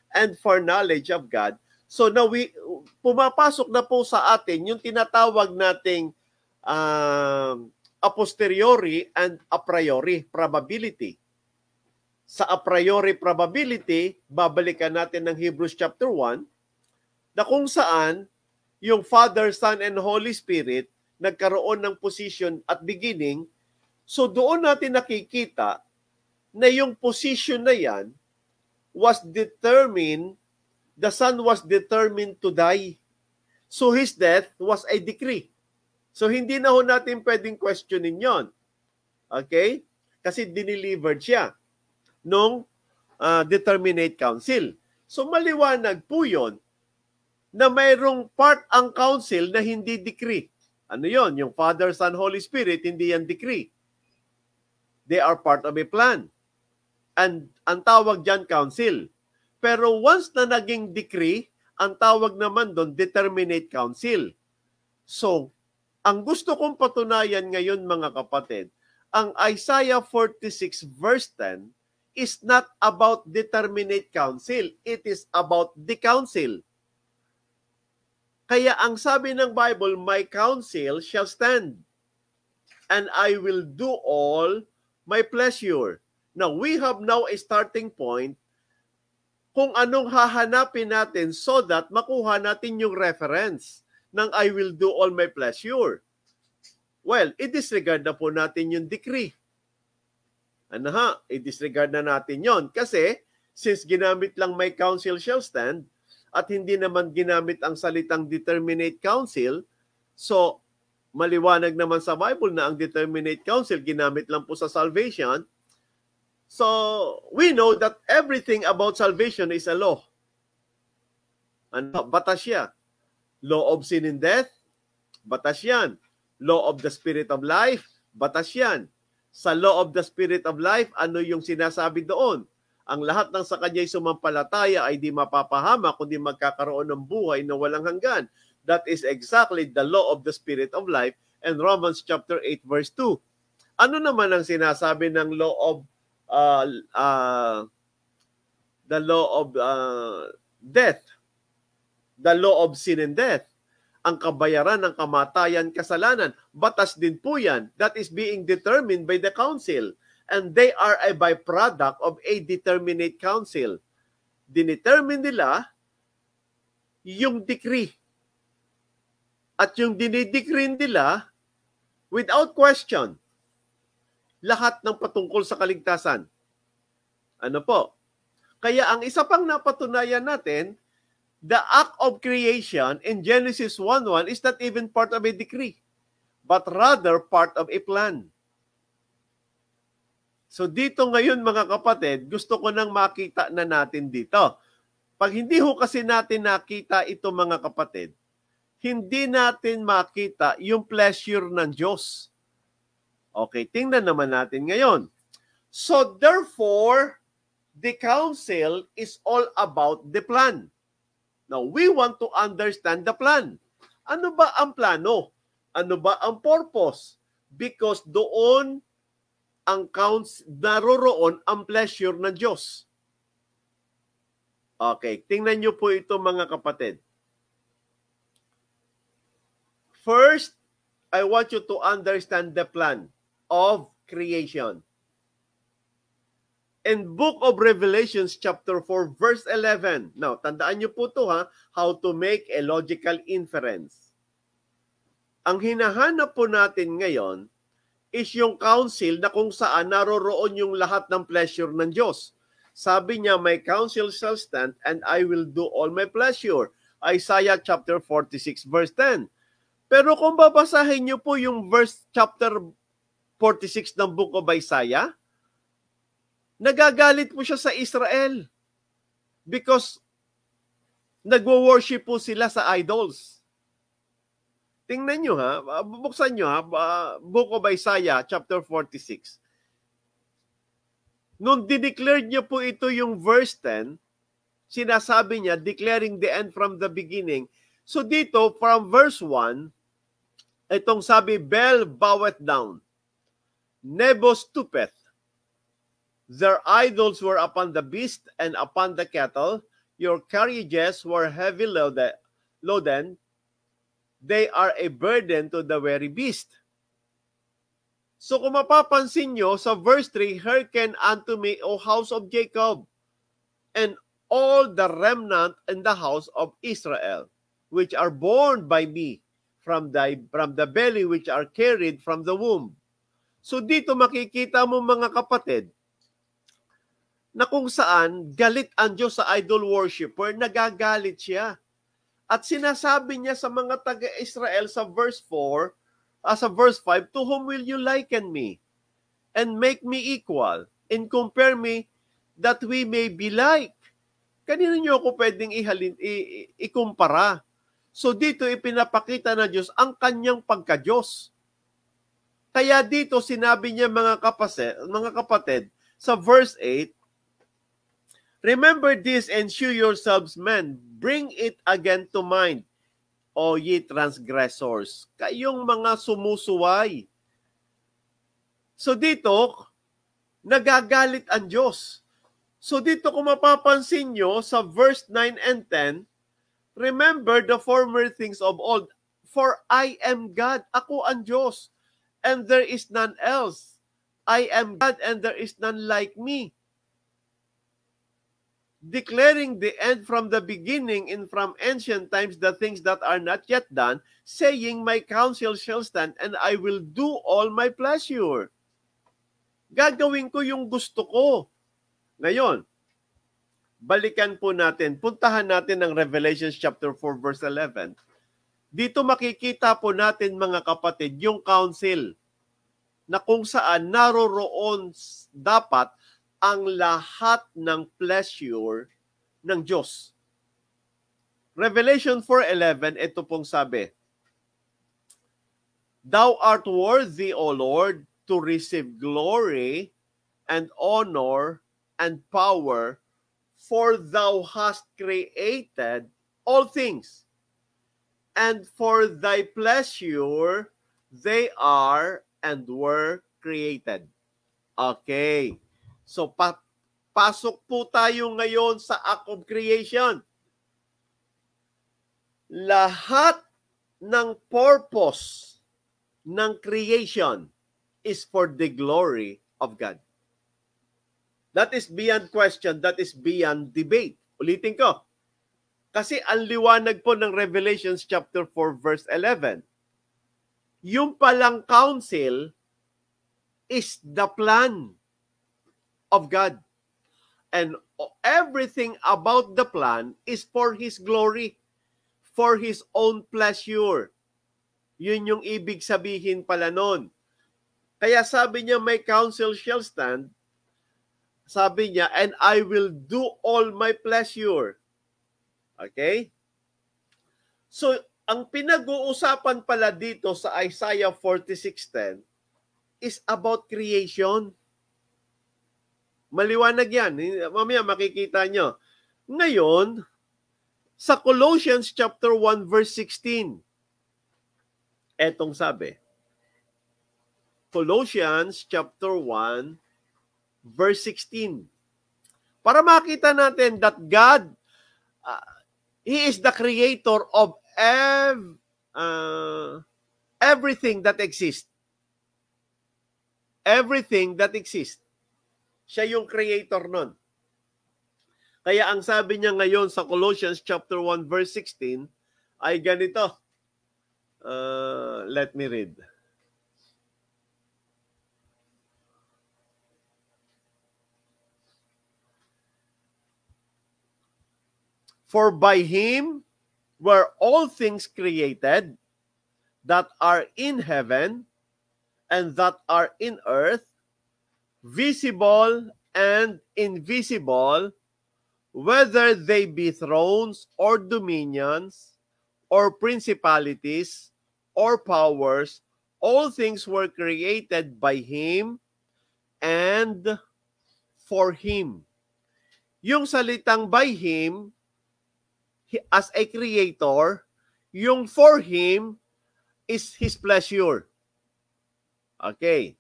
and foreknowledge of God. So now we, pumapasok na po sa atin yung tinatawag nating um, a posteriori and a priori probability. Sa a priori probability, babalikan natin ng Hebrews chapter one, na kung saan yung Father, Son, and Holy Spirit nagkaroon ng position at beginning. So doon natin nakikita na yung position na yan was determined, the Son was determined to die. So his death was a decree. So hindi na ho natin pwedeng questionin yon. Okay? Kasi dinelivered siya nung uh, determinate council. So maliwanag po yun na mayroong part ang council na hindi decree. Ano yon? Yung Father, Son, Holy Spirit, hindi yan decree. They are part of a plan. And ang tawag dyan, council. Pero once na naging decree, ang tawag naman doon, determinate council. So, ang gusto kong patunayan ngayon, mga kapatid, ang Isaiah forty-six verse ten is not about determinate council. It is about the council. Kaya ang sabi ng Bible, my counsel shall stand, and I will do all my pleasure. Now, we have now a starting point kung anong hahanapin natin so that makuha natin yung reference ng I will do all my pleasure. Well, i-disregard na po natin yung decree. Ano ha? I-disregard na natin yon kasi since ginamit lang my counsel shall stand at hindi naman ginamit ang salitang determinate counsel, so maliwanag naman sa Bible na ang determinate counsel ginamit lang po sa salvation. So, we know that everything about salvation is a law. Ano? Batas siya. Law of sin and death, batas yan. Law of the Spirit of life, batas yan. Sa law of the Spirit of life, ano yung sinasabi doon? Ang lahat ng sa kanya'y sumampalataya ay di mapapahama, kundi magkakaroon ng buhay na walang hanggan. That is exactly the law of the Spirit of life and Romans chapter eight verse two. Ano naman ang sinasabi ng law of uh, uh, the law of uh, death? The law of sin and death. Ang kabayaran ng kamatayan, kasalanan. Batas din po yan. That is being determined by the council. And they are a byproduct of a determinate council. Dinetermine nila yung decree. At yung dinidecree nila, without question, lahat ng patungkol sa kaligtasan. Ano po? Kaya ang isa pang napatunayan natin, the act of creation in Genesis one one is not even part of a decree, but rather part of a plan. So dito ngayon mga kapatid, gusto ko nang makita na natin dito. Pag hindi ho kasi natin nakita ito mga kapatid, hindi natin makita yung pleasure ng Diyos. Okay, tingnan naman natin ngayon. So therefore, the counsel is all about the plan. Now, we want to understand the plan. Ano ba ang plano? Ano ba ang purpose? Because doon ang counts, naroroon ang pleasure ng Diyos. Okay, tingnan nyo po ito mga kapatid. First, I want you to understand the plan of creation. In Book of Revelations chapter four verse eleven. Now, tandaan niyo po to ha, how to make a logical inference. Ang hinahanap po natin ngayon is yung counsel na kung saan naroroon yung lahat ng pleasure ng Diyos. Sabi niya, my counsel shall stand and I will do all my pleasure. Isaiah chapter forty-six verse ten. Pero kung babasahin niyo po yung verse chapter forty-six ng Book of Isaiah, nagagalit po siya sa Israel because nagwo-worship po sila sa idols. Tingnan nyo ha, bubuksan nyo ha, Book of Isaiah, chapter forty-six. Nung dineclare niya po ito yung verse ten, sinasabi niya, declaring the end from the beginning. So dito, from verse one, itong sabi, Bel boweth down, Nebo stoopeth, their idols were upon the beast and upon the cattle, your carriages were heavy loaded, loaden, they are a burden to the very beast. So kung mapapansin nyo sa verse three, hearken unto me, O house of Jacob, and all the remnant in the house of Israel, which are born by me from the, from the belly, which are carried from the womb. So dito makikita mo mga kapatid, na kung saan galit ang Diyos sa idol worshiper, nagagalit siya. At sinasabi niya sa mga taga-Israel sa verse four, uh, sa verse five, to whom will you liken me and make me equal and compare me that we may be like? Kanino niyo ako pwedeng ihalin, i- i- ikumpara? So dito ipinapakita na Diyos ang kanyang pagka-Diyos. Kaya dito sinabi niya mga kapatid, mga kapatid sa verse eight, remember this and shew yourselves men. Bring it again to mind, O ye transgressors. Kayong mga sumusuway. So dito, nagagalit ang Diyos. So dito kung mapapansin nyo sa verse nine and ten, remember the former things of old, for I am God. Ako ang Diyos, and there is none else. I am God, and there is none like me. Declaring the end from the beginning and from ancient times the things that are not yet done, saying, my counsel shall stand and I will do all my pleasure. Gagawin ko yung gusto ko. Ngayon, balikan po natin, puntahan natin ang Revelation chapter four verse eleven. Dito makikita po natin mga kapatid yung counsel na kung saan naroroon dapat ang lahat ng pleasure ng Diyos. Revelation four eleven, ito pong sabi, Thou art worthy, O Lord, to receive glory and honor and power, for thou hast created all things, and for thy pleasure they are and were created. Okay. So, pa- pasok po tayo ngayon sa act of creation. Lahat ng purpose ng creation is for the glory of God. That is beyond question. That is beyond debate. Ulitin ko. Kasi ang liwanag po ng Revelation chapter four verse eleven. Yung palang counsel is the plan of God. And everything about the plan is for His glory, for His own pleasure. Yun yung ibig sabihin pala nun. Kaya sabi niya, my counsel shall stand. Sabi niya, and I will do all my pleasure. Okay? So, ang pinag-uusapan pala dito sa Isaiah forty-six ten is about creation. Maliwanag yan. Mamaya makikita nyo. Ngayon, sa Colossians chapter one verse sixteen, etong sabi. Colossians chapter one verse sixteen. Para makita natin that God, uh, He is the creator of ev- uh, everything that exists. Everything that exists. Siya yung creator nun. Kaya ang sabi niya ngayon sa Colossians chapter one verse sixteen ay ganito. Uh, let me read. For by Him were all things created that are in heaven and that are in earth, visible and invisible, whether they be thrones or dominions or principalities or powers, all things were created by Him and for Him. Yung salitang by Him, as a creator, yung for Him is His pleasure. Okay.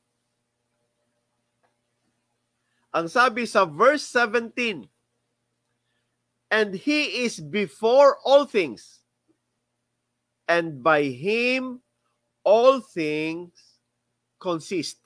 Ang sabi sa verse seventeen, And He is before all things. And by Him, all things consist.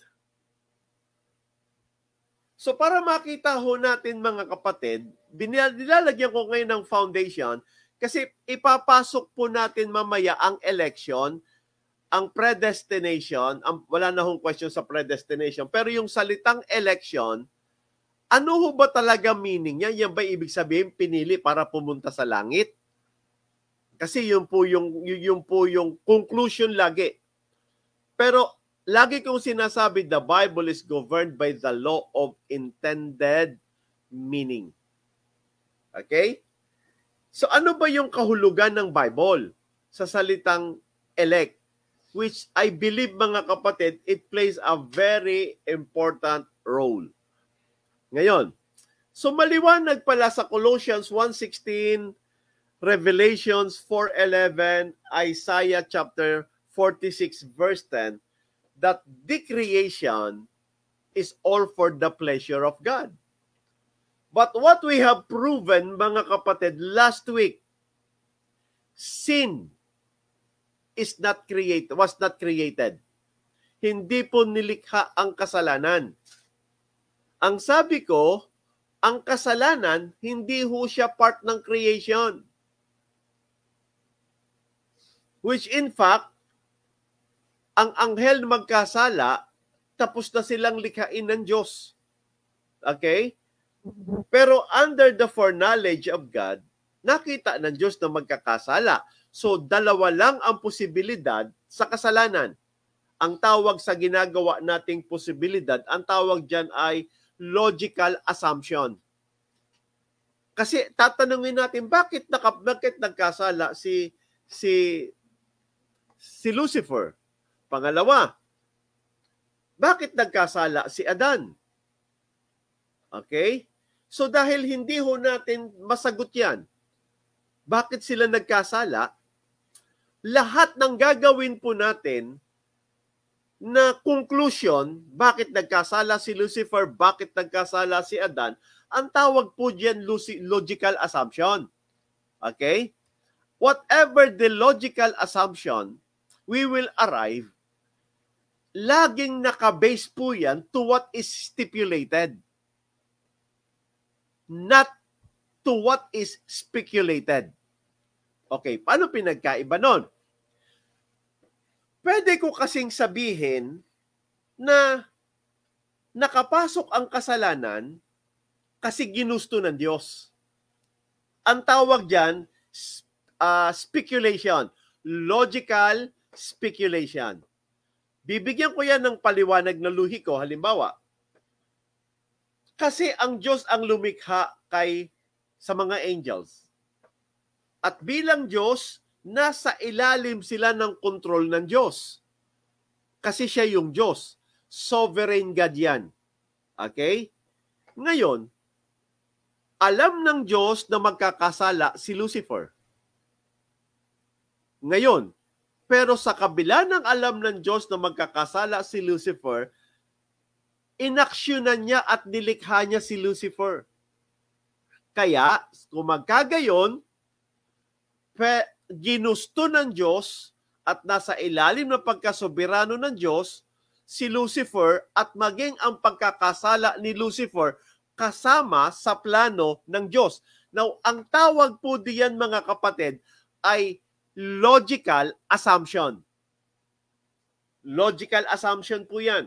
So para makita ho natin mga kapatid, nilalagyan ko ngayon ng foundation kasi ipapasok po natin mamaya ang election, ang predestination, ang, wala na hong question sa predestination, pero yung salitang election, ano ho ba talaga meaning niya? Yan ba ibig sabihin pinili para pumunta sa langit? Kasi yun po yung, yun po yung conclusion lagi. Pero lagi kong sinasabi, the Bible is governed by the law of intended meaning. Okay? So ano ba yung kahulugan ng Bible sa salitang elect? Which I believe mga kapatid, it plays a very important role. Ngayon, so maliwanag pala sa Colossians one sixteen, Revelations four eleven, Isaiah chapter forty-six verse ten, that the creation is all for the pleasure of God. But what we have proven, mga kapatid, last week, sin is not created, was not created. Hindi po nilikha ang kasalanan. Ang sabi ko, ang kasalanan, hindi ho siya part ng creation. Which in fact, ang anghel magkasala, tapos na silang likhain ng Diyos. Okay? Pero under the foreknowledge of God, nakita ng Diyos na magkakasala. So, dalawa lang ang posibilidad sa kasalanan. Ang tawag sa ginagawa nating posibilidad, ang tawag dyan ay logical assumption. Kasi tatanungin natin, bakit, naka, bakit nagkasala si, si, si Lucifer? Pangalawa, bakit nagkasala si Adan? Okay? So dahil hindi ho natin masagot yan, bakit sila nagkasala? Lahat ng gagawin po natin na conclusion, bakit nagkasala si Lucifer, bakit nagkasala si Adan, ang tawag po diyan logical assumption. Okay? Whatever the logical assumption, we will arrive, laging nakabase po yan to what is stipulated. Not to what is speculated. Okay, paano pinagkaiba nun? Pwede ko kasing sabihin na nakapasok ang kasalanan kasi ginusto ng Diyos. Ang tawag dyan, uh, speculation. Logical speculation. Bibigyan ko yan ng paliwanag na luhi ko. Halimbawa, kasi ang Diyos ang lumikha kay sa mga angels. At bilang Diyos, nasa ilalim sila ng kontrol ng Diyos. Kasi siya yung Diyos. Sovereign God yan. Okay? Ngayon, alam ng Diyos na magkakasala si Lucifer. Ngayon, pero sa kabila ng alam ng Diyos na magkakasala si Lucifer, inaksyonan niya at nilikha niya si Lucifer. Kaya, kung magkagayon, pe, ginusto ng Diyos at nasa ilalim ng pagkasoberano ng Diyos, si Lucifer at maging ang pagkakasala ni Lucifer kasama sa plano ng Diyos. Now, ang tawag po diyan mga kapatid ay logical assumption. Logical assumption po yan.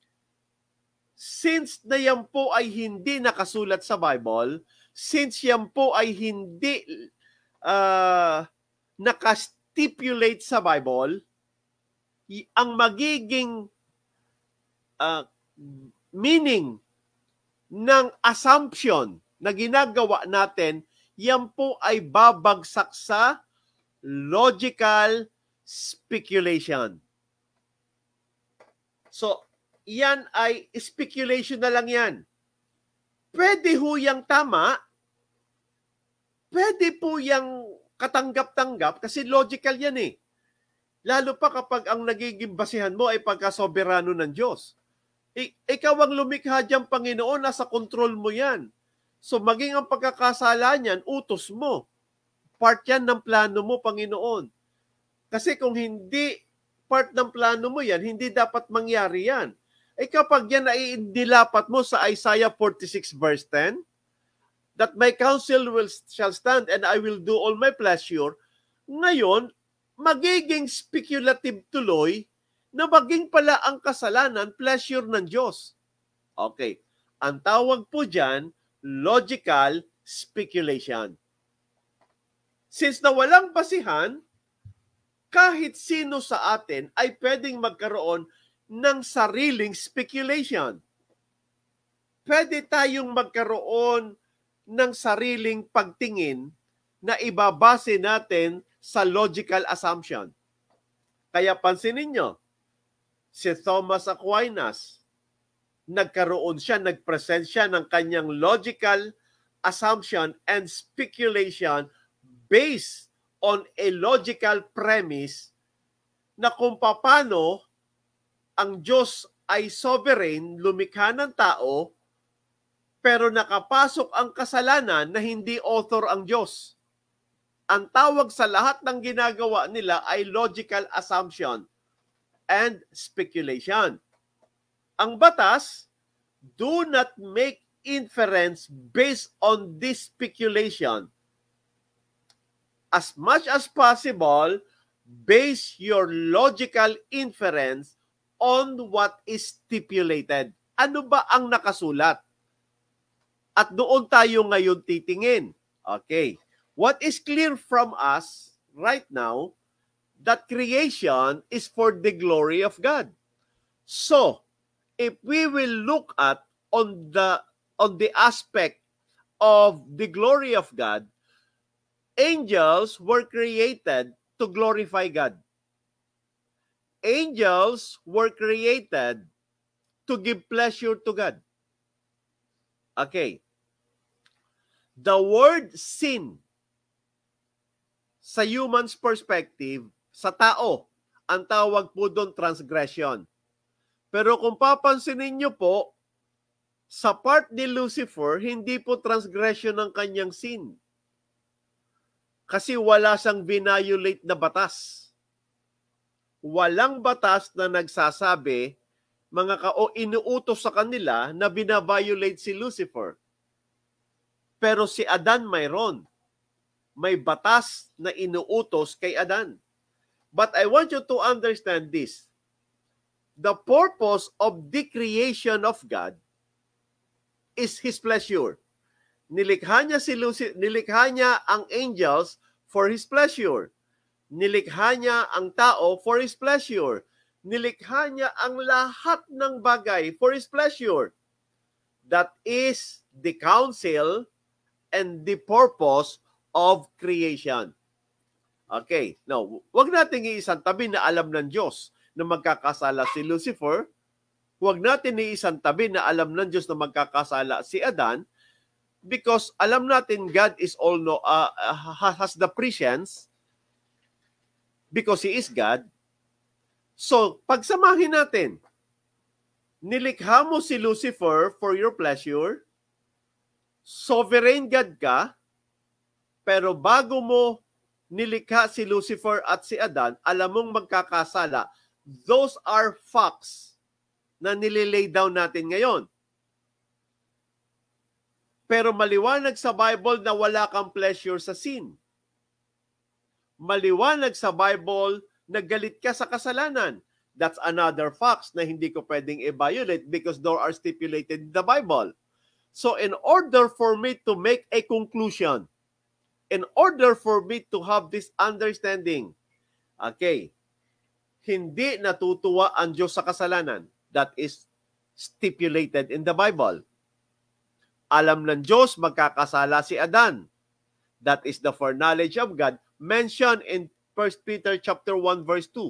Since na yan po ay hindi nakasulat sa Bible, since yan po ay hindi uh, nakastipulate sa Bible, ang magiging uh, meaning ng assumption na ginagawa natin, yan po ay babagsak sa logical speculation. So, yan ay speculation na lang yan. Pwede ho yung tama, pwede po yung katanggap-tanggap kasi logical yan eh. Lalo pa kapag ang nagiging basihan mo ay pagkasoberano ng Diyos. I- ikaw ang lumikha dyan, Panginoon, nasa kontrol mo yan. So maging ang pagkakasala niyan, utos mo. Part yan ng plano mo, Panginoon. Kasi kung hindi part ng plano mo yan, hindi dapat mangyari yan. Eh kapag yan ay indilapat mo sa Isaiah forty-six verse ten, that my counsel will shall stand and I will do all my pleasure, ngayon, magiging speculative tuloy na maging pala ang kasalanan pleasure ng Diyos. Okay. Ang tawag po dyan, logical speculation. Since na walang basihan, kahit sino sa atin ay pwedeng magkaroon ng sariling speculation. Pwede tayong magkaroon ng sariling pagtingin na ibabase natin sa logical assumption. Kaya pansinin nyo, si Thomas Aquinas, nagkaroon siya, nagpresent siya ng kanyang logical assumption and speculation based on a logical premise na kung paano ang Diyos ay sovereign, lumikha ng tao, pero nakapasok ang kasalanan na hindi author ang Diyos. Ang tawag sa lahat ng ginagawa nila ay logical assumption and speculation. Ang batas, do not make inference based on this speculation. As much as possible, base your logical inference on what is stipulated. Ano ba ang nakasulat? At doon tayo ngayon titingin. Okay. What is clear from us right now, that creation is for the glory of God. So, if we will look at on the on the aspect of the glory of God, angels were created to glorify God. Angels were created to give pleasure to God. Okay. The word sin, sa human's perspective, sa tao, ang tawag po doon transgression. Pero kung papansinin niyo po, sa part ni Lucifer, hindi po transgression ng kanyang sin. Kasi wala siyang violate na batas. Walang batas na nagsasabi, mga ka o inuutos sa kanila na binaviolate si Lucifer. Pero si Adan mayroon. May batas na inuutos kay Adan. But I want you to understand this. The purpose of the creation of God is His pleasure. Nilikha niya si Lucifer, nilikha niya ang angels for His pleasure. Nilikha niya ang tao for His pleasure. Nilikha niya ang lahat ng bagay for His pleasure. That is the counsel and the purpose of creation. Okay, now, wag natin iisang tabi na alam ng Diyos na magkakasala si Lucifer. Huwag natin iisang tabi na alam ng Diyos na magkakasala si Adan, because alam natin God is all know, uh, has the prescience because He is God. So, pagsamahin natin, nilikha mo si Lucifer for your pleasure, sovereign God ka, pero bago mo nilikha si Lucifer at si Adan, alam mong magkakasala. Those are facts na nililay down natin ngayon. Pero maliwanag sa Bible na wala kang pleasure sa sin. Maliwanag sa Bible na galit ka sa kasalanan. That's another facts na hindi ko pwedeng i-violate because there are stipulated in the Bible. So in order for me to make a conclusion, in order for me to have this understanding, okay, hindi natutuwa ang Diyos sa kasalanan. That is stipulated in the Bible. Alam ng Diyos, magkakasala si Adan. That is the foreknowledge of God mentioned in First Peter chapter one verse two.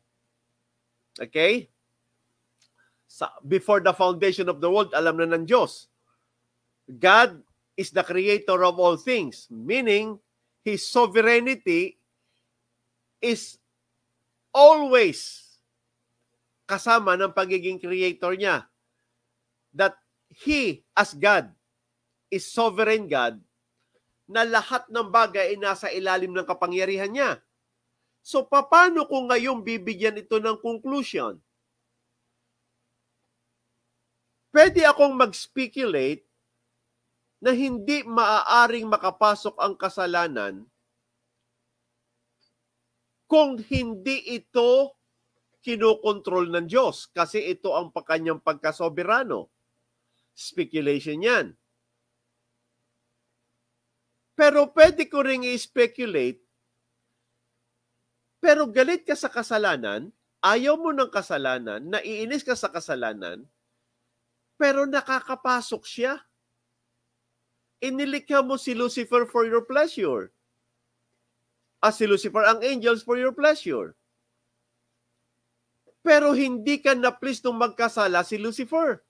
Okay? Sa, before the foundation of the world, alam na ng Diyos. God is the creator of all things, meaning His sovereignty is always kasama ng pagiging creator niya. That He, as God, is sovereign God, na lahat ng bagay ay nasa ilalim ng kapangyarihan niya. So, paano kung ngayon bibigyan ito ng conclusion? Pwede akong mag-speculate na hindi maaaring makapasok ang kasalanan kung hindi ito kinokontrol ng Diyos, kasi ito ang kanyang pagkasoberano. Speculation yan. Pero pwede ko ring i-speculate, pero galit ka sa kasalanan, ayaw mo ng kasalanan, naiinis ka sa kasalanan, pero nakakapasok siya. Inilikha mo si Lucifer for your pleasure. As si Lucifer ang angels for your pleasure. Pero hindi ka na-please nung magkasala si Lucifer.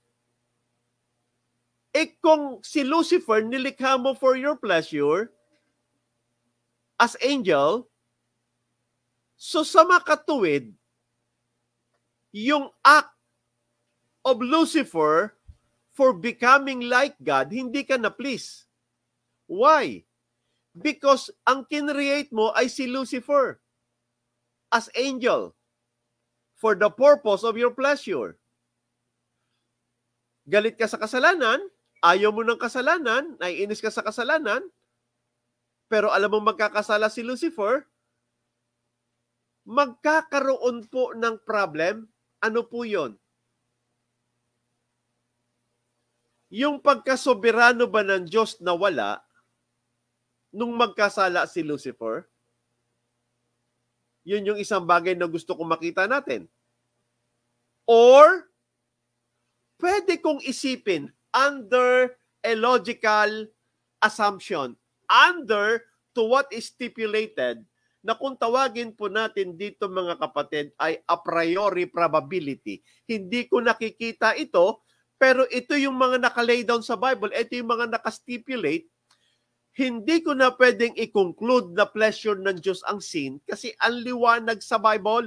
Eh kung si Lucifer nilikha mo for your pleasure as angel, so sa makatuwid, yung act of Lucifer for becoming like God, hindi ka na-please. Why? Because ang kinreate mo ay si Lucifer as angel for the purpose of your pleasure. Galit ka sa kasalanan, ayaw mo ng kasalanan, naiinis ka sa kasalanan, pero alam mo magkakasala si Lucifer, magkakaroon po ng problem. Ano po yon? Yung pagkasoberano ba ng Diyos na wala nung magkasala si Lucifer? Yun yung isang bagay na gusto kong makita natin. Or, pwede kong isipin under a logical assumption, under to what is stipulated, na kung tawagin po natin dito mga kapatid ay a priori probability. Hindi ko nakikita ito, pero ito yung mga nakalay down sa Bible, ito yung mga nakastipulate. Hindi ko na pwedeng i-conclude na pleasure ng Diyos ang sin kasi ang liwanag sa Bible.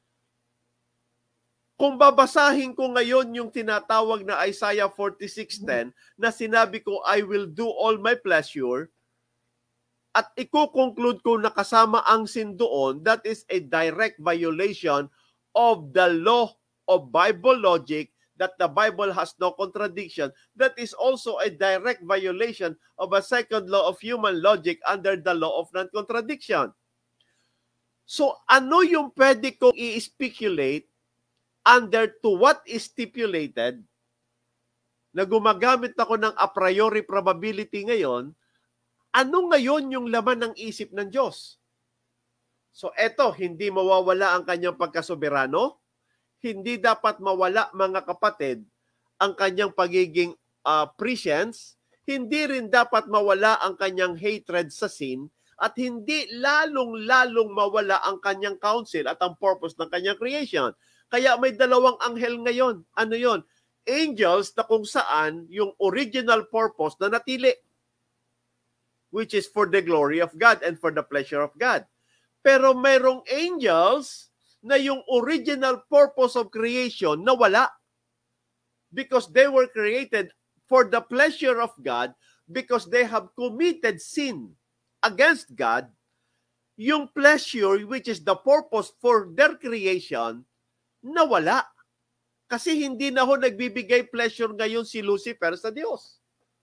Kung babasahin ko ngayon yung tinatawag na Isaiah forty-six ten na sinabi ko, I will do all my pleasure, at iko-conclude ko na kasama ang sin doon, that is a direct violation of the law of Bible logic, that the Bible has no contradiction. That is also a direct violation of a second law of human logic under the law of non-contradiction. So, ano yung pwede kong i-speculate under to what is stipulated na gumagamit ako ng a priori probability ngayon, ano ngayon yung laman ng isip ng Diyos? So, eto, hindi mawawala ang kanyang pagkasoberano, hindi dapat mawala, mga kapatid, ang kanyang pagiging uh, prescience, hindi rin dapat mawala ang kanyang hatred sa sin, at hindi lalong-lalong mawala ang kanyang counsel at ang purpose ng kanyang creation. Kaya may dalawang anghel ngayon. Ano yon? Angels na kung saan yung original purpose na natili, which is for the glory of God and for the pleasure of God. Pero mayroong angels na yung original purpose of creation nawala because they were created for the pleasure of God because they have committed sin against God. Yung pleasure, which is the purpose for their creation, nawala. Kasi hindi na ho nagbibigay pleasure ngayon si Lucifer sa Diyos.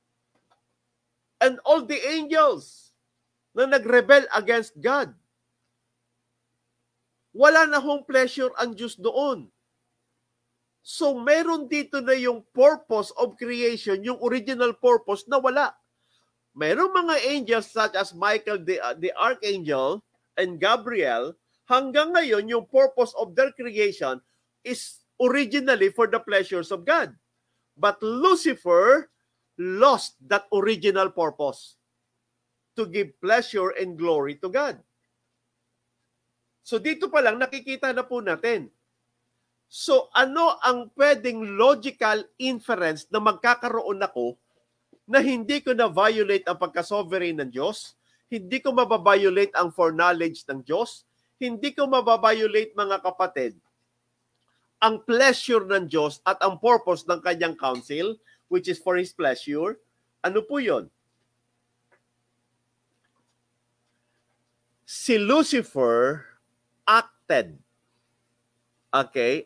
And all the angels na nagrebel against God, wala na hong pleasure ang Diyos doon. So, meron dito na yung purpose of creation, yung original purpose na wala. Meron mga angels such as Michael the, uh, the Archangel and Gabriel, hanggang ngayon yung purpose of their creation is originally for the pleasures of God. But Lucifer lost that original purpose to give pleasure and glory to God. So dito pa lang nakikita na po natin. So ano ang pwedeng logical inference na magkakaroon ako na hindi ko na violate ang pagka-sovereign ng Diyos, hindi ko mababiolate ang foreknowledge ng Diyos, hindi ko mababiolate, mga kapatid, ang pleasure ng Diyos at ang purpose ng kanyang counsel, which is for His pleasure, Ano po yun? Si Lucifer acted, okay,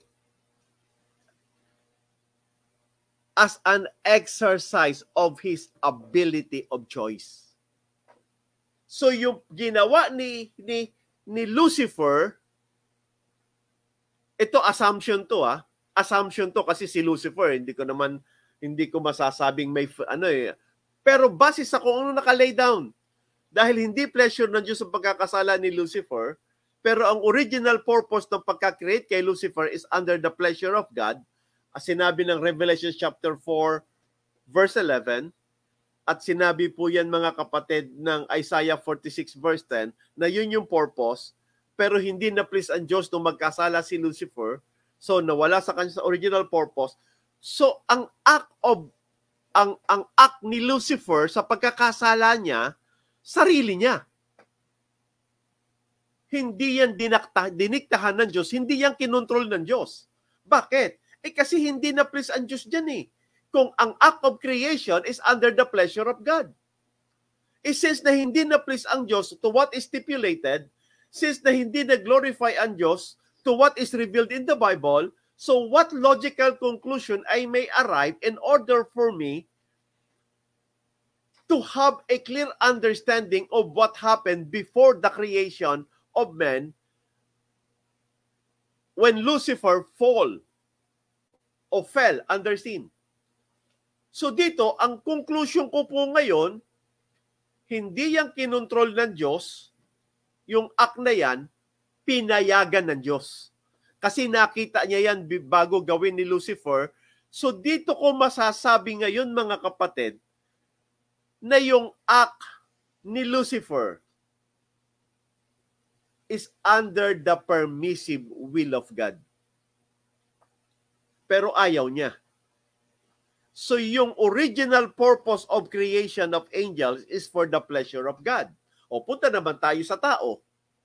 as an exercise of his ability of choice. So yung ginawa ni ni ni Lucifer, ito assumption to ah, assumption to kasi si Lucifer, hindi ko naman hindi ko masasabing may ano eh. Pero base sa kung ano naka-lay down, dahil hindi pleasure ng Diyos ang pagkakasala ni Lucifer, pero ang original purpose ng pagka-create kay Lucifer is under the pleasure of God, as sinabi ng Revelation chapter four verse eleven, at sinabi po yan mga kapatid ng Isaiah forty-six verse ten, na yun yung purpose, pero hindi na please ang Diyos nung magkasala si Lucifer, so nawala sa kanya sa original purpose. So ang act of ang ang act ni Lucifer sa pagkakasala niya, sarili niya. Hindi yan dinakta, diniktahan ng Diyos, hindi yan kinontrol ng Diyos. Bakit? Eh kasi hindi na please ang Diyos dyan eh. Kung ang act of creation is under the pleasure of God. Eh since na hindi na please ang Diyos to what is stipulated, since na hindi na glorify ang Diyos to what is revealed in the Bible, so what logical conclusion I may arrive in order for me to have a clear understanding of what happened before the creation of man when Lucifer fall o fell under sin. So dito, ang conclusion ko po ngayon, hindi yang kinontrol ng Diyos, yung act na yan, pinayagan ng Diyos. Kasi nakita niya yan bago gawin ni Lucifer. So dito ko masasabi ngayon mga kapatid, na yung act ni Lucifer is under the permissive will of God. Pero ayaw niya. So yung original purpose of creation of angels is for the pleasure of God. O punta naman tayo sa tao.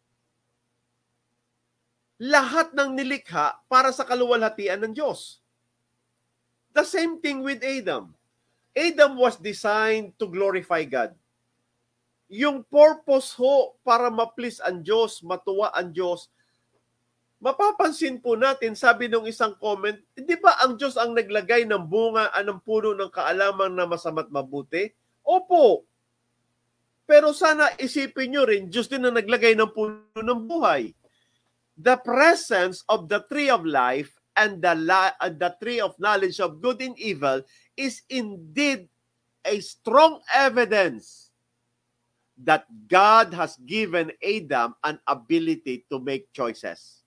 Lahat ng nilikha para sa kaluwalhatian ng Diyos. The same thing with Adam. Adam was designed to glorify God. Yung purpose ho para ma-please ang Diyos, matuwa ang Diyos, mapapansin po natin, sabi nung isang comment, di ba ang Diyos ang naglagay ng bunga ng puno ng kaalaman na masama't mabuti? Opo. Pero sana isipin nyo rin, Diyos din ang naglagay ng puno ng buhay. The presence of the tree of life and the, la- and the tree of knowledge of good and evil is indeed a strong evidence that God has given Adam an ability to make choices.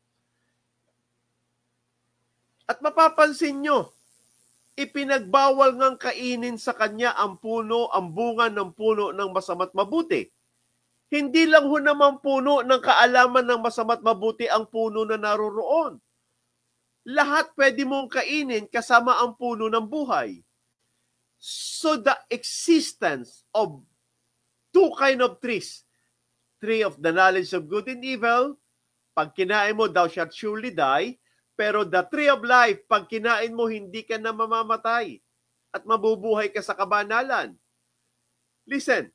At mapapansin nyo, ipinagbawal ngang kainin sa kanya ang puno, ang bunga ng puno ng masama't mabuti. Hindi lang ho naman puno ng kaalaman ng masama't mabuti ang puno na naroroon. Lahat pwede mong kainin kasama ang puno ng buhay. So the existence of two kind of trees, tree of the knowledge of good and evil, pag kinain mo, thou shalt surely die, pero the tree of life, pag kinain mo, hindi ka na mamamatay at mabubuhay ka sa kabanalan. Listen,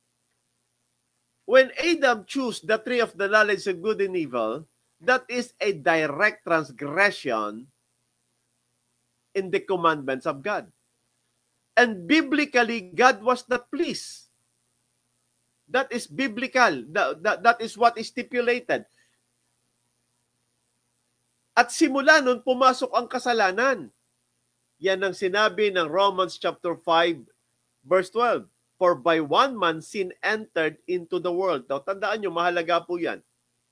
when Adam chose the tree of the knowledge of good and evil, that is a direct transgression in the commandments of God. And biblically, God was not pleased. That is biblical. That, that, that is what is stipulated. At simula nun, pumasok ang kasalanan. Yan ang sinabi ng Romans chapter five, verse twelve. For by one man sin entered into the world. Now, tandaan nyo, mahalaga po yan.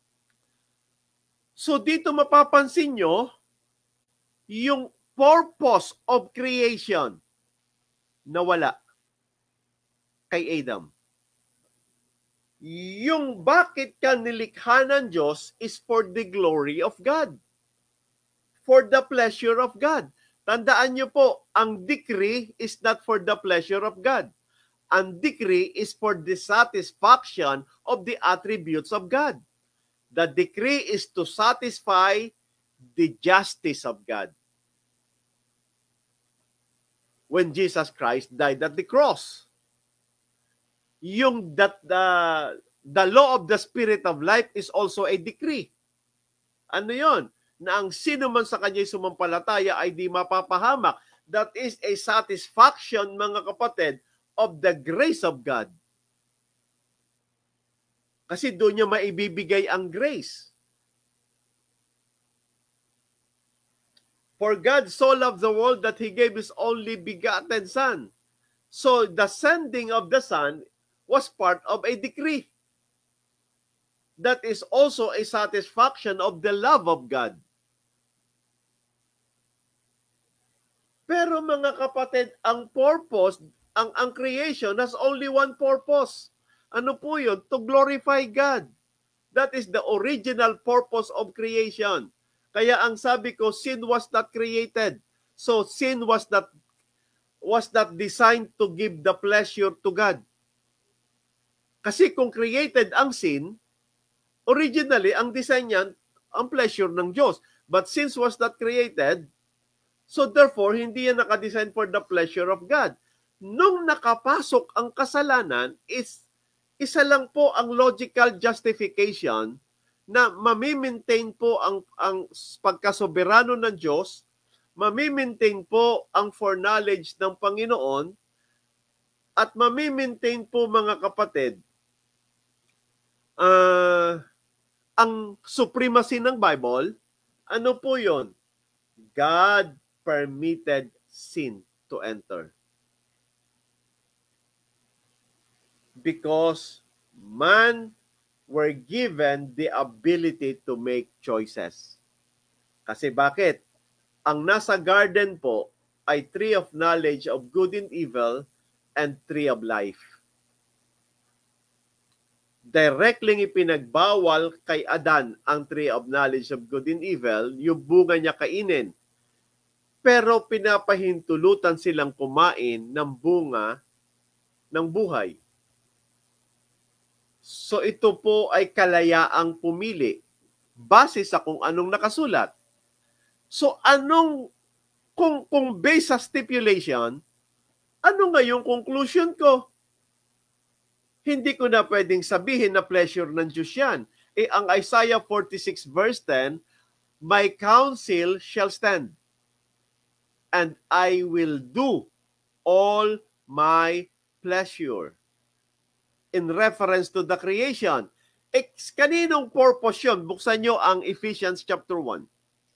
So dito mapapansin nyo, yung purpose of creation nawala kay Adam. Yung bakit ka nilikha ng Diyos is for the glory of God. For the pleasure of God. Tandaan nyo po, ang decree is not for the pleasure of God. Ang decree is for the satisfaction of the attributes of God. The decree is to satisfy the justice of God. When Jesus Christ died at the cross. yung that the, the law of the Spirit of life is also a decree. Ano yon? Na ang sino man sa kanya'y sumampalataya ay di mapapahamak. That is a satisfaction, mga kapatid, of the grace of God. Kasi doon niya maibibigay ang grace. For God so loved the world that He gave His only begotten Son. So the sending of the Son was part of a decree. That is also a satisfaction of the love of God. Pero mga kapatid, ang purpose, ang, ang creation has only one purpose. Ano po yun? To glorify God. That is the original purpose of creation. Kaya ang sabi ko, sin was not created. So sin was not was not designed to give the pleasure to God. Kasi kung created ang sin, originally, ang design niyan, ang pleasure ng Diyos. But since was not created, so therefore, hindi yan nakadesign for the pleasure of God. Nung nakapasok ang kasalanan, is isa lang po ang logical justification na mamimaintain po ang, ang pagkasoberano ng Diyos, mamimaintain po ang foreknowledge ng Panginoon, at mamimaintain po, mga kapatid, uh, ang supremacy ng Bible. Ano po yon? God permitted sin to enter. Because man were given the ability to make choices. Kasi bakit? Ang nasa garden po ay tree of knowledge of good and evil and tree of life. Directly ipinagbawal kay Adan ang tree of knowledge of good and evil, yung bunga niya kainin. Pero pinapahintulutan silang kumain ng bunga ng buhay. So ito po ay kalayaang pumili base sa kung anong nakasulat. So anong, kung, kung based sa stipulation, ano nga yung conclusion ko? Hindi ko na pwedeng sabihin na pleasure ng Diyos yan. Eh, ang Isaiah forty-six verse ten, my counsel shall stand, and I will do all my pleasure. In reference to the creation. Eh, kaninong purpose yun? Buksan nyo ang Ephesians chapter one.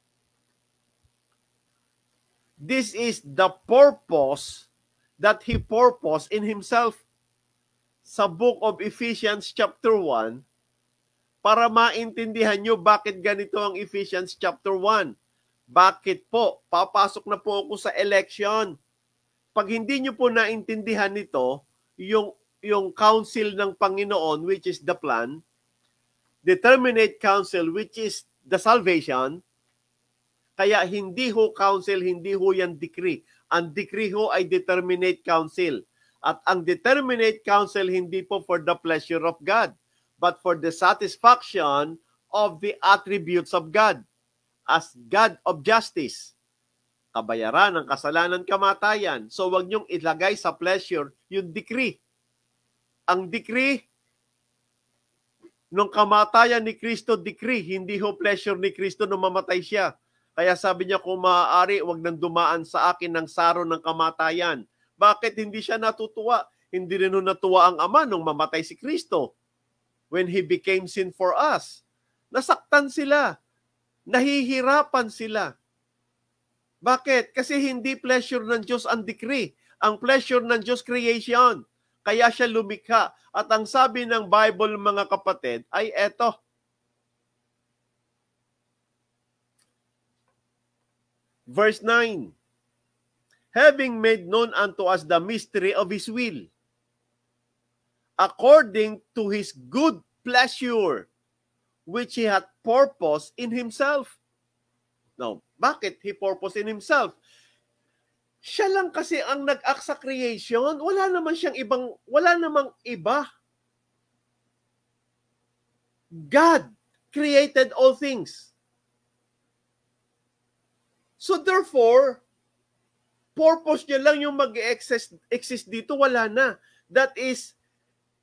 This is the purpose that He purposed in Himself. Sa book of Ephesians chapter one, para maintindihan nyo bakit ganito ang Ephesians chapter one. Bakit po? Papasok na po ako sa election. Pag hindi nyo po naintindihan nito, yung yung counsel ng Panginoon, which is the plan, determinate counsel, which is the salvation, kaya hindi ho counsel, hindi ho yan decree. Ang decree ho ay determinate counsel. At ang determinate counsel hindi po for the pleasure of God, but for the satisfaction of the attributes of God as God of justice. Kabayaran ng kasalanan, kamatayan. So wag niyong ilagay sa pleasure yung decree. Ang decree nung kamatayan ni Kristo, decree, hindi ho pleasure ni Kristo nung mamatay siya. Kaya sabi niya, kung maaari, wag nang dumaan sa akin ng saro ng kamatayan. Bakit hindi siya natutuwa? Hindi rin natuwa ang Ama nung mamatay si Kristo when He became sin for us. Nasaktan sila. Nahihirapan sila. Bakit? Kasi hindi pleasure ng Diyos ang decree. Ang pleasure ng Diyos, creation. Kaya siya lumikha. At ang sabi ng Bible, mga kapatid, ay eto. Verse nine. Having made known unto us the mystery of His will, according to His good pleasure, which He hath purpose in Himself. Now, bakit He purpose in Himself? Siya lang kasi ang nag-act sa creation. Wala naman siyang ibang, wala namang iba. God created all things. So therefore, purpose niya lang yung mag-exist exist dito, wala na. That is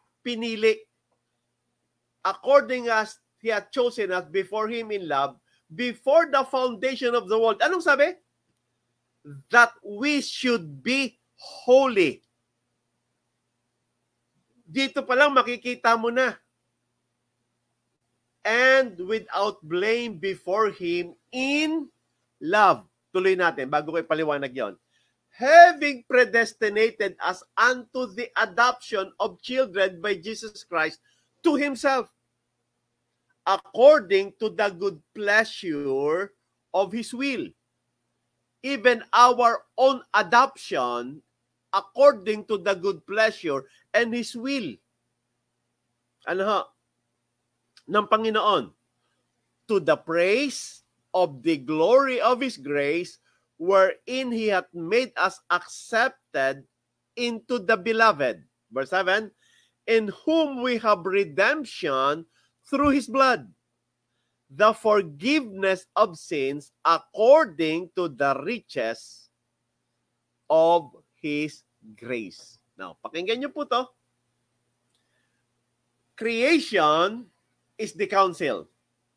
pinili. According as He had chosen us before Him in love, before the foundation of the world. Anong sabi? That we should be holy. Dito pa lang makikita mo na. And without blame before Him in love. Tuloy natin bago ko ipaliwanag yon. Having predestinated us unto the adoption of children by Jesus Christ to Himself, according to the good pleasure of His will. Even our own adoption, according to the good pleasure and His will. Ano ha? Ng Panginoon. To the praise of the glory of His grace, wherein He hath made us accepted into the beloved. Verse seven, in whom we have redemption through His blood, the forgiveness of sins according to the riches of His grace. Now, pakinggan niyo po to. Creation is the counsel.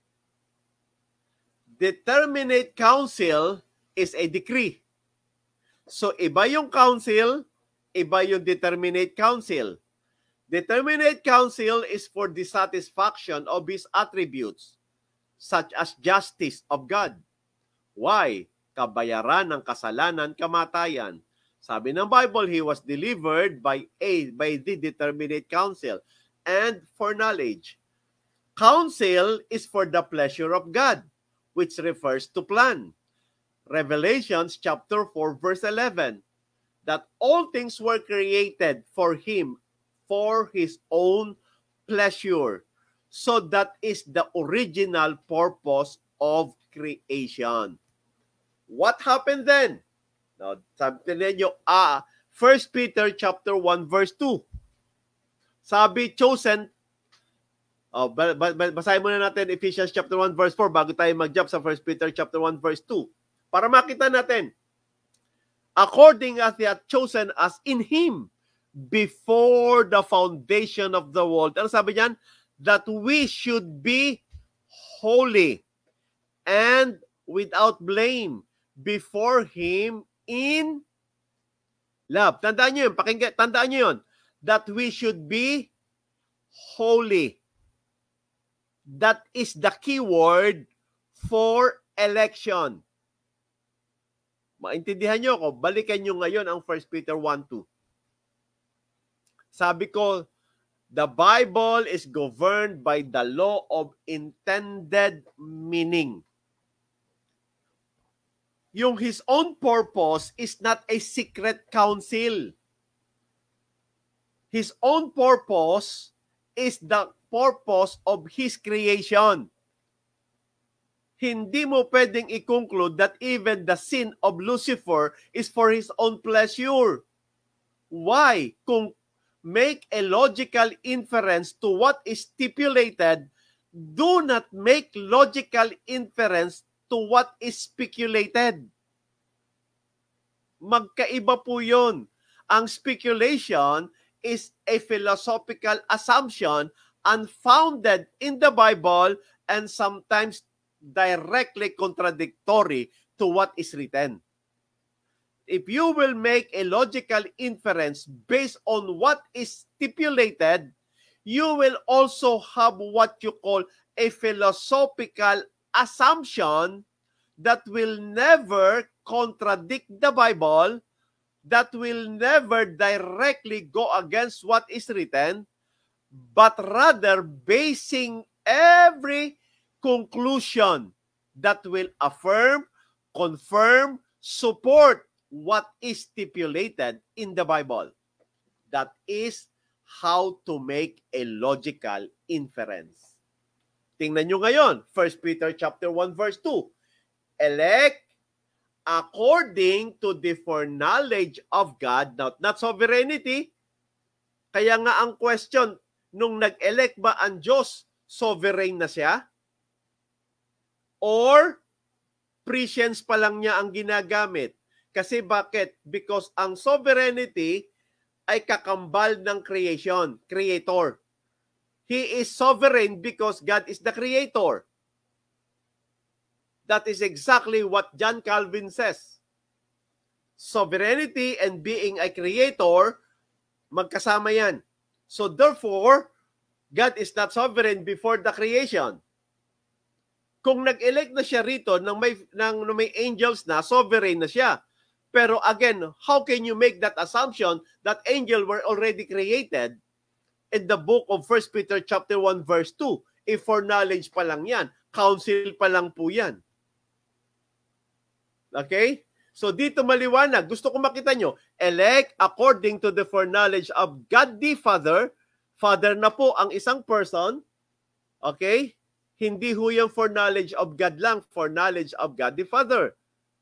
Determinate counsel is a decree. So, iba yung counsel, iba yung determinate counsel. Determinate counsel is for the satisfaction of His attributes, such as justice of God. Why? Kabayaran ng kasalanan, kamatayan. Sabi ng Bible, He was delivered by a by the determinate counsel and for knowledge. Counsel is for the pleasure of God, which refers to plan. Revelations chapter four, verse eleven, that all things were created for Him, for His own pleasure. So that is the original purpose of creation. What happened then? Now, sabi ninyo, ah, First Peter chapter one, verse two. Sabi, chosen, oh, basahin muna natin Ephesians chapter one, verse four bago tayo mag-jump sa First Peter chapter one, verse two. Para makita natin, according as He hath chosen us in Him before the foundation of the world. Ano sabi niyan? That we should be holy and without blame before Him in love. Tandaan niyo yun. Pakinggan, tandaan niyo yun. That we should be holy. That is the key word for election. Maintindihan niyo ako, balikan niyo ngayon ang First Peter one two. Sabi ko, the Bible is governed by the law of intended meaning. Yung His own purpose is not a secret counsel. His own purpose is the purpose of His creation. Hindi mo pwedeng i-conclude that even the sin of Lucifer is for his own pleasure. Why? Kung make a logical inference to what is stipulated, do not make logical inference to what is speculated. Magkaiba po yun. Ang speculation is a philosophical assumption unfounded in the Bible and sometimes directly contradictory to what is written. If you will make a logical inference based on what is stipulated, you will also have what you call a philosophical assumption that will never contradict the Bible, that will never directly go against what is written, but rather basing every conclusion that will affirm, confirm, support what is stipulated in the Bible. That is how to make a logical inference. Tingnan nyo ngayon, First Peter chapter one, verse two. Elect according to the foreknowledge of God, not, not sovereignty. Kaya nga ang question, nung nag-elect ba ang Diyos, sovereign na siya? Or prescience pa lang niya ang ginagamit? Kasi bakit? Because ang sovereignty ay kakambal ng creation, creator. He is sovereign because God is the creator. That is exactly what John Calvin says. Sovereignty and being a creator, magkasama yan. So therefore, God is not sovereign before the creation. Kung nag-elect na siya rito ng may, ng, ng may angels na, sovereign na siya. Pero again, how can you make that assumption that angels were already created in the book of First Peter chapter one verse two? If foreknowledge pa lang yan, counsel pa lang po yan. Okay? So dito maliwanag, gusto ko makita nyo, elect according to the foreknowledge of God the Father. Father na po ang isang person. Okay? Hindi ho yung foreknowledge of God lang, foreknowledge of God the Father.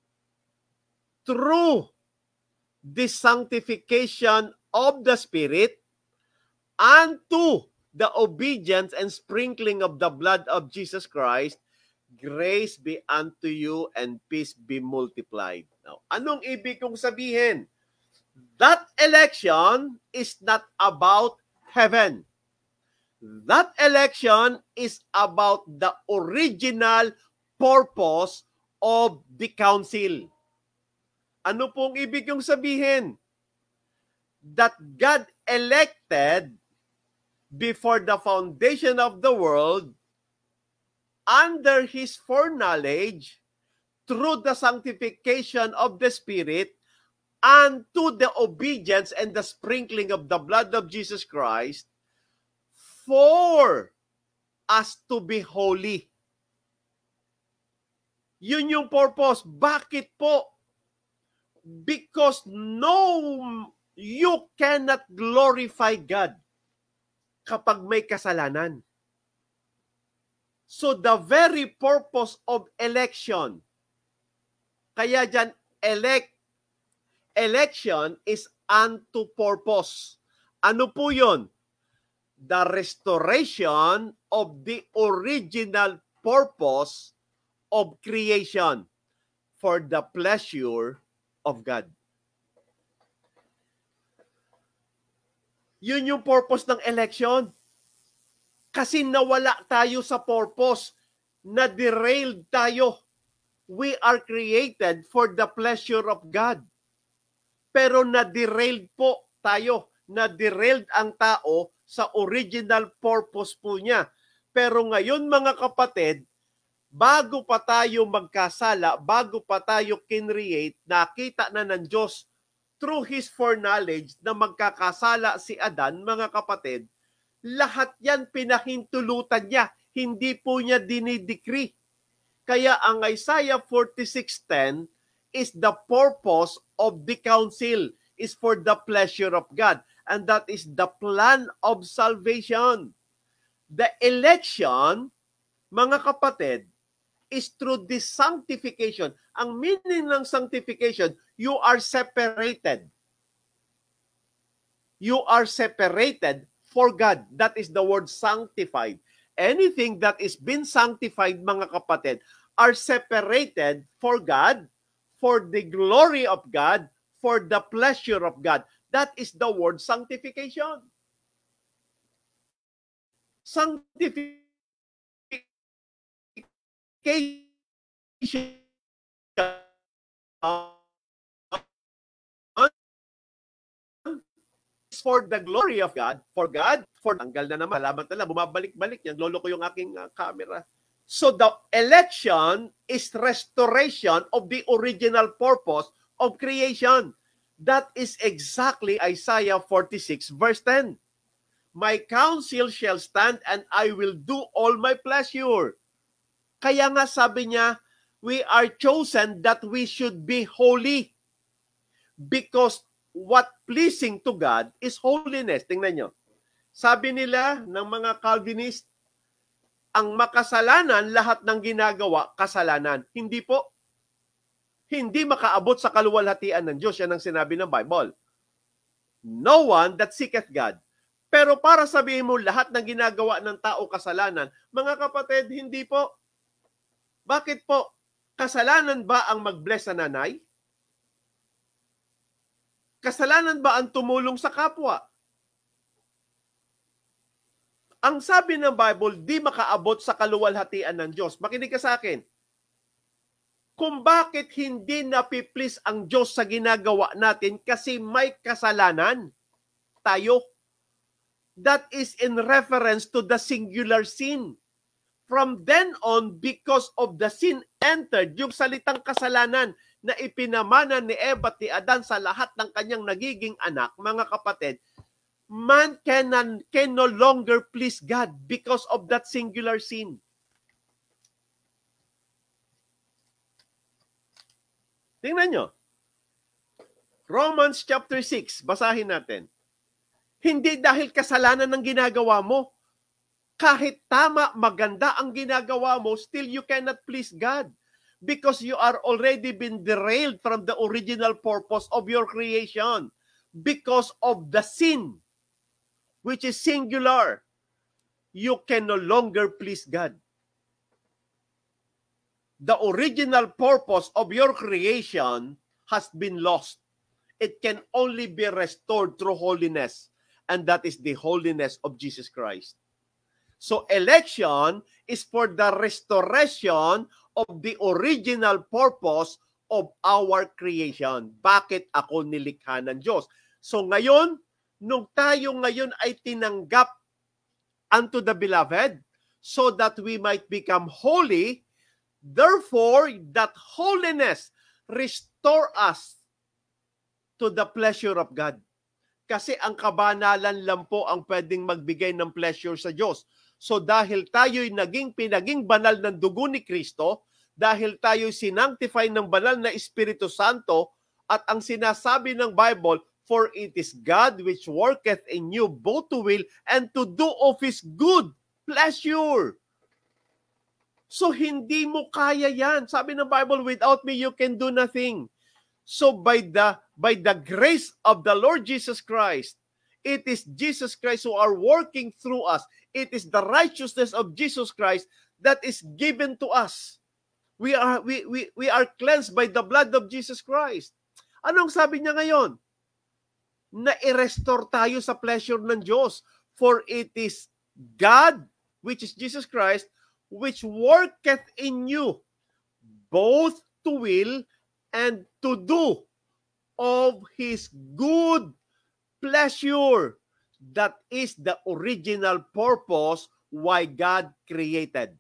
Through the sanctification of the Spirit unto the obedience and sprinkling of the blood of Jesus Christ, grace be unto you and peace be multiplied. Now, anong ibig kong sabihin? That election is not about heaven. That election is about the original purpose of the council. Ano pong ibig kong sabihin? That God elected before the foundation of the world under His foreknowledge through the sanctification of the Spirit unto the obedience and the sprinkling of the blood of Jesus Christ for us to be holy. Yun yung purpose. Bakit po? Because no, you cannot glorify God kapag may kasalanan. So the very purpose of election, kaya dyan, elect, election is unto purpose. Ano po yun? The restoration of the original purpose of creation for the pleasure of God. Yun yung purpose ng election. Kasi nawala tayo sa purpose, na-derailed tayo. We are created for the pleasure of God. Pero na-derailed po tayo. Na-derailed ang tao sa original purpose po niya. Pero ngayon mga kapatid, bago pa tayo magkasala, bago pa tayo kinreate, nakita na ng Diyos through His foreknowledge na magkakasala si Adan, mga kapatid, lahat yan pinahintulutan niya. Hindi po niya dinidecree. Kaya ang Isaiah forty-six ten is the purpose of the council, is for the pleasure of God. And that is the plan of salvation. The election, mga kapatid, is through the sanctification. Ang meaning ng sanctification, you are separated. You are separated for God. That is the word sanctified. Anything that is been sanctified, mga kapatid, are separated for God, for the glory of God, for the pleasure of God. That is the word sanctification. Sanctification for the glory of God, for God, for tanggal na naman, laban na lang, bumabalik-balik yan, lolo ko yung aking uh, camera. So the election is restoration of the original purpose of creation. That is exactly Isaiah forty-six verse ten. My counsel shall stand and I will do all my pleasure. Kaya nga sabi niya, we are chosen that we should be holy. Because what pleasing to God is holiness. Tingnan nyo. Sabi nila ng mga Calvinist, ang makasalanan, lahat ng ginagawa, kasalanan. Hindi po. Hindi makaabot sa kaluwalhatian ng Diyos. Yan ang sinabi ng Bible. No one that seeketh God. Pero para sabihin mo, lahat ng ginagawa ng tao kasalanan, mga kapatid, hindi po. Bakit po? Kasalanan ba ang mag-bless sa nanay? Kasalanan ba ang tumulong sa kapwa? Ang sabi ng Bible, di makaabot sa kaluwalhatian ng Diyos. Makinig ka sa akin. Kung bakit hindi napiplease ang Diyos sa ginagawa natin kasi may kasalanan tayo. That is in reference to the singular sin. From then on, because of the sin entered, yung salitang kasalanan na ipinamana ni Eva at ni Adan sa lahat ng kanyang nagiging anak, mga kapatid, man can, can no longer please God because of that singular sin. Tingnan nyo. Romans chapter six, basahin natin. Hindi dahil kasalanan ng ginagawa mo. Kahit tama, maganda ang ginagawa mo, still you cannot please God. Because you are already been derailed from the original purpose of your creation. Because of the sin, which is singular, you can no longer please God. The original purpose of your creation has been lost. It can only be restored through holiness, and that is the holiness of Jesus Christ. So election is for the restoration of the original purpose of our creation. Bakit ako nilikha ng Diyos? So ngayon, nung tayo ngayon ay tinanggap unto the beloved, so that we might become holy, therefore, that holiness restore us to the pleasure of God. Kasi ang kabanalan lang po ang pwedeng magbigay ng pleasure sa Diyos. So dahil tayo'y naging pinaging banal ng dugo ni Kristo, dahil tayo'y sinanctify ng banal na Espiritu Santo, at ang sinasabi ng Bible, for it is God which worketh in you both to will and to do of His good pleasure. So hindi mo kaya yan. Sabi ng Bible, without me you can do nothing. So by the by the grace of the Lord Jesus Christ, it is Jesus Christ who are working through us. It is the righteousness of Jesus Christ that is given to us. We are we we we are cleansed by the blood of Jesus Christ. Anong sabi niya ngayon? Na i-restore tayo sa pleasure ng Diyos. For it is God, which is Jesus Christ, which worketh in you both to will and to do of His good pleasure. That is the original purpose why God created.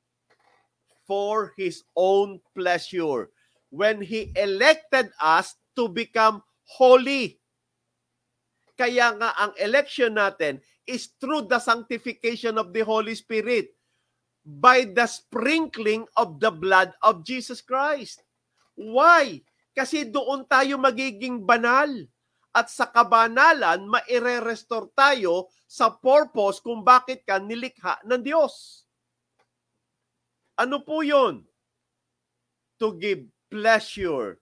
For His own pleasure. When He elected us to become holy. Kaya nga ang election natin is through the sanctification of the Holy Spirit by the sprinkling of the blood of Jesus Christ. Why? Kasi doon tayo magiging banal. At sa kabanalan, maire-restore tayo sa purpose kung bakit ka nilikha ng Diyos. Ano po yun? To give pleasure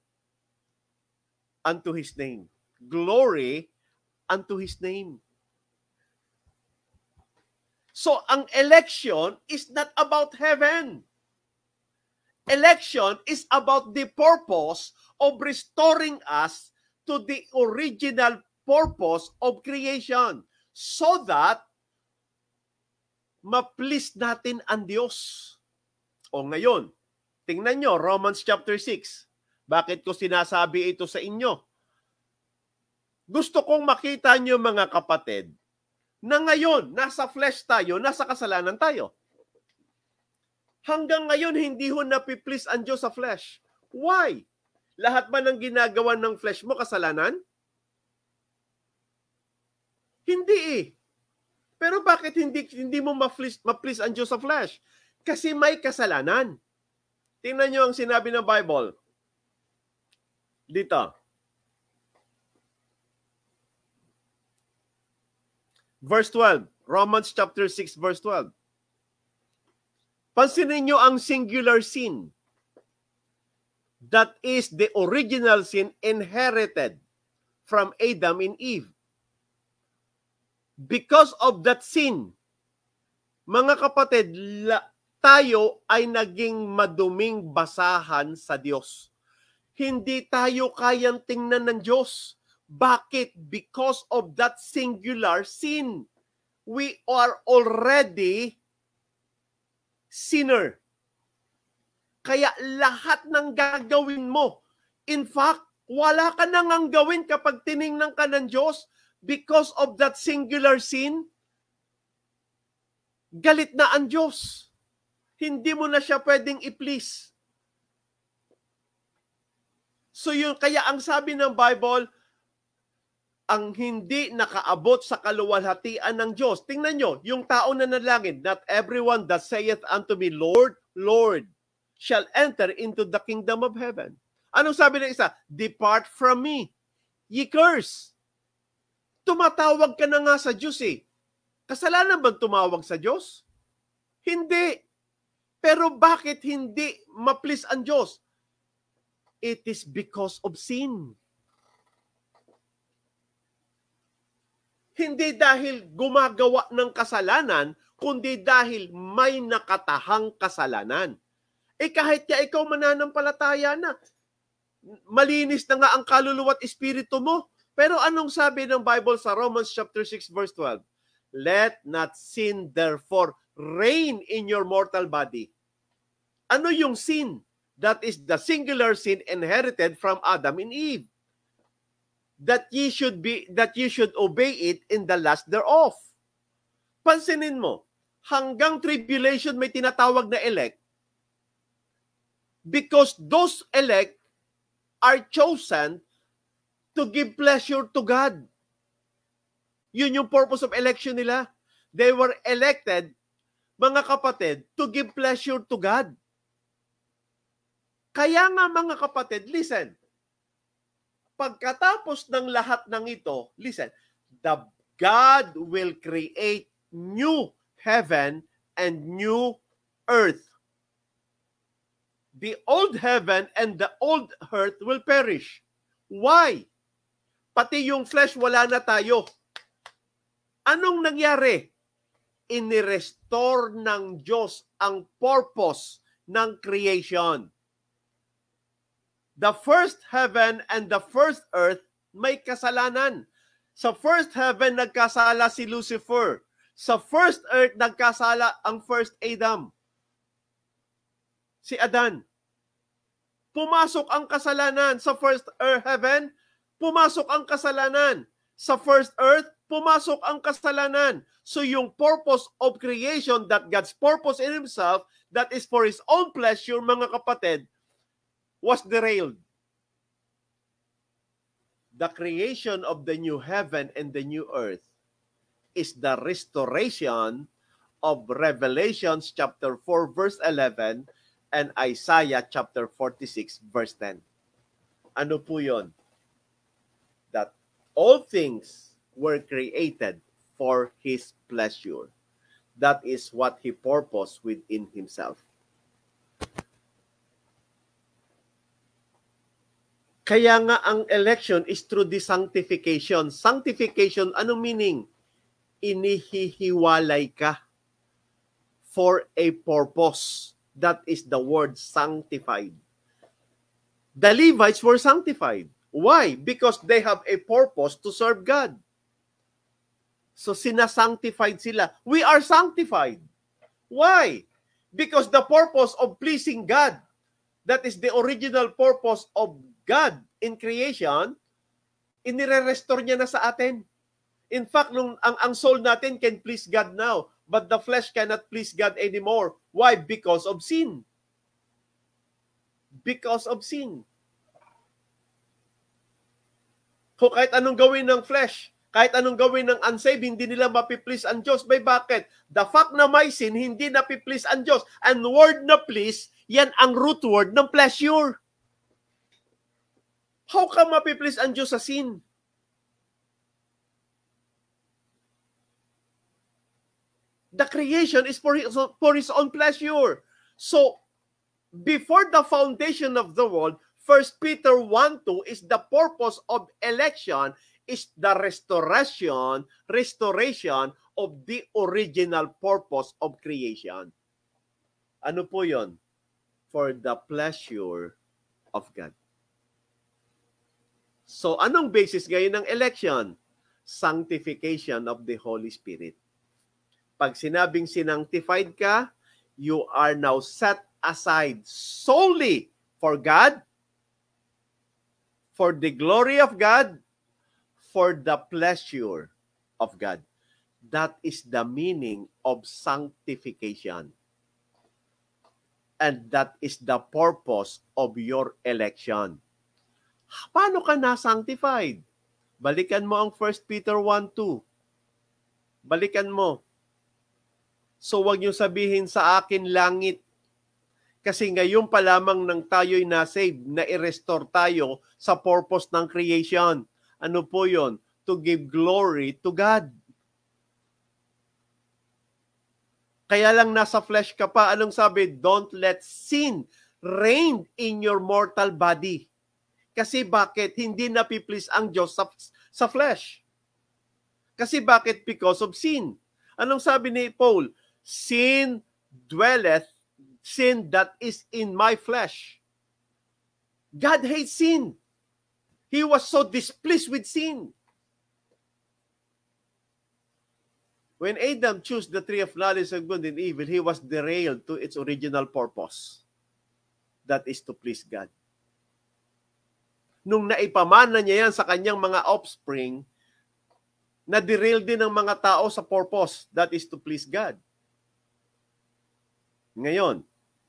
unto His name. Glory unto His name. So, ang election is not about heaven. Election is about the purpose of restoring us to the original purpose of creation so that ma-please natin ang Diyos. O ngayon, tingnan nyo, Romans chapter six. Bakit ko sinasabi ito sa inyo? Gusto kong makita nyo mga kapatid, na ngayon, nasa flesh tayo, nasa kasalanan tayo. Hanggang ngayon, hindi ho napiplease ang Diyos sa flesh. Why? Lahat ba ng ginagawa ng flesh mo kasalanan? Hindi eh. Pero bakit hindi hindi mo ma-please, ma-please ang Diyos sa flesh? Kasi may kasalanan. Tingnan niyo ang sinabi ng Bible. Dito. Verse twelve. Romans chapter six verse twelve. Pansinin niyo ang singular sin. That is the original sin inherited from Adam and Eve. Because of that sin, mga kapatid, tayo ay naging maduming basahan sa Diyos. Hindi tayo kayang tingnan ng Diyos. Bakit? Because of that singular sin. We are already sinner. Kaya lahat ng gagawin mo, in fact, wala ka nang ang gawin kapag tiningnan ka ng Diyos because of that singular sin. Galit na ang Diyos. Hindi mo na siya pwedeng i-please. So yun, kaya ang sabi ng Bible, ang hindi nakaabot sa kaluwalhatian ng Diyos. Tingnan nyo, yung tao na nanalangin, not everyone that saith unto me, Lord, Lord, shall enter into the kingdom of heaven. Anong sabi ng isa? Depart from me, ye curse. Tumatawag ka na nga sa Diyos eh. Kasalanan bang tumawag sa Diyos? Hindi. Pero bakit hindi ma-please ang Diyos? It is because of sin. Hindi dahil gumagawa ng kasalanan, kundi dahil may nakatahang kasalanan. Eh kahit ya ikaw mananampalataya na, malinis na nga ang kaluluwa at espiritu mo. Pero anong sabi ng Bible sa Romans chapter six verse twelve? Let not sin therefore reign in your mortal body. Ano yung sin? That is the singular sin inherited from Adam and Eve. That ye should be that ye should obey it in the lust thereof. Pansinin mo, hanggang tribulation may tinatawag na elect because those elect are chosen to give pleasure to God. Yun yung purpose of election nila. They were elected, mga kapatid, to give pleasure to God. Kaya nga mga kapatid, listen, pagkatapos ng lahat ng ito, listen, the God will create new heaven and new earth. The old heaven and the old earth will perish. Why? Pati yung flesh, wala na tayo. Anong nangyari? Inirestore ng Diyos ang purpose ng creation. The first heaven and the first earth may kasalanan. Sa first heaven, nagkasala si Lucifer. Sa first earth, nagkasala ang first Adam. Si Adan. Pumasok ang kasalanan sa first earth heaven, pumasok ang kasalanan. Sa first earth, pumasok ang kasalanan. So yung purpose of creation, that God's purpose in Himself, that is for His own pleasure, mga kapatid, was derailed. The creation of the new heaven and the new earth is the restoration of Revelations chapter four verse eleven and Isaiah chapter forty-six verse ten. Ano po yun? That all things were created for His pleasure. That is what He purposed within Himself. Kaya nga ang election is through the sanctification. Sanctification, anong meaning? Inihihiwalay ka for a purpose. That is the word sanctified. The Levites were sanctified. Why? Because they have a purpose to serve God. So sinasanctified sila. We are sanctified. Why? Because the purpose of pleasing God, that is the original purpose of God in creation, inire-restore niya na sa atin. In fact, nung, ang, ang soul natin can please God now, but the flesh cannot please God anymore. Why? Because of sin. Because of sin. Kung kahit anong gawin ng flesh, kahit anong gawin ng unsaved, hindi nila mapiplease ang Diyos. By bakit? The fact na may sin, hindi napiplease ang Diyos. And word na please, yan ang root word ng pleasure. How ka mapiplease ang Diyos sa sin? The creation is for his, for his own pleasure. So, before the foundation of the world, First Peter one two is the purpose of election, is the restoration, restoration of the original purpose of creation. Ano po yon? For the pleasure of God. So, anong basis ngayon ng election? Sanctification of the Holy Spirit. Pag sinabing sinangtified ka, you are now set aside solely for God, for the glory of God, for the pleasure of God. That is the meaning of sanctification. And that is the purpose of your election. Paano ka na-sanctified? Balikan mo ang First Peter one two. Balikan mo. So wag niyo sabihin sa akin langit. Kasi ngayon pa lamang nang tayo'y na-save, na i-restore tayo sa purpose ng creation. Ano po yon? To give glory to God. Kaya lang nasa flesh ka pa. Anong sabi? Don't let sin reign in your mortal body. Kasi bakit? Hindi napiplease ang Diyos sa, sa flesh. Kasi bakit? Because of sin. Anong sabi ni Paul? Sin dwelleth, sin that is in my flesh. God hates sin. He was so displeased with sin. When Adam chose the tree of knowledge of good and evil, he was derailed to its original purpose. That is to please God. Nung naipamana niya yan sa kanyang mga offspring, na-derail din ng mga tao sa purpose, that is to please God. Ngayon,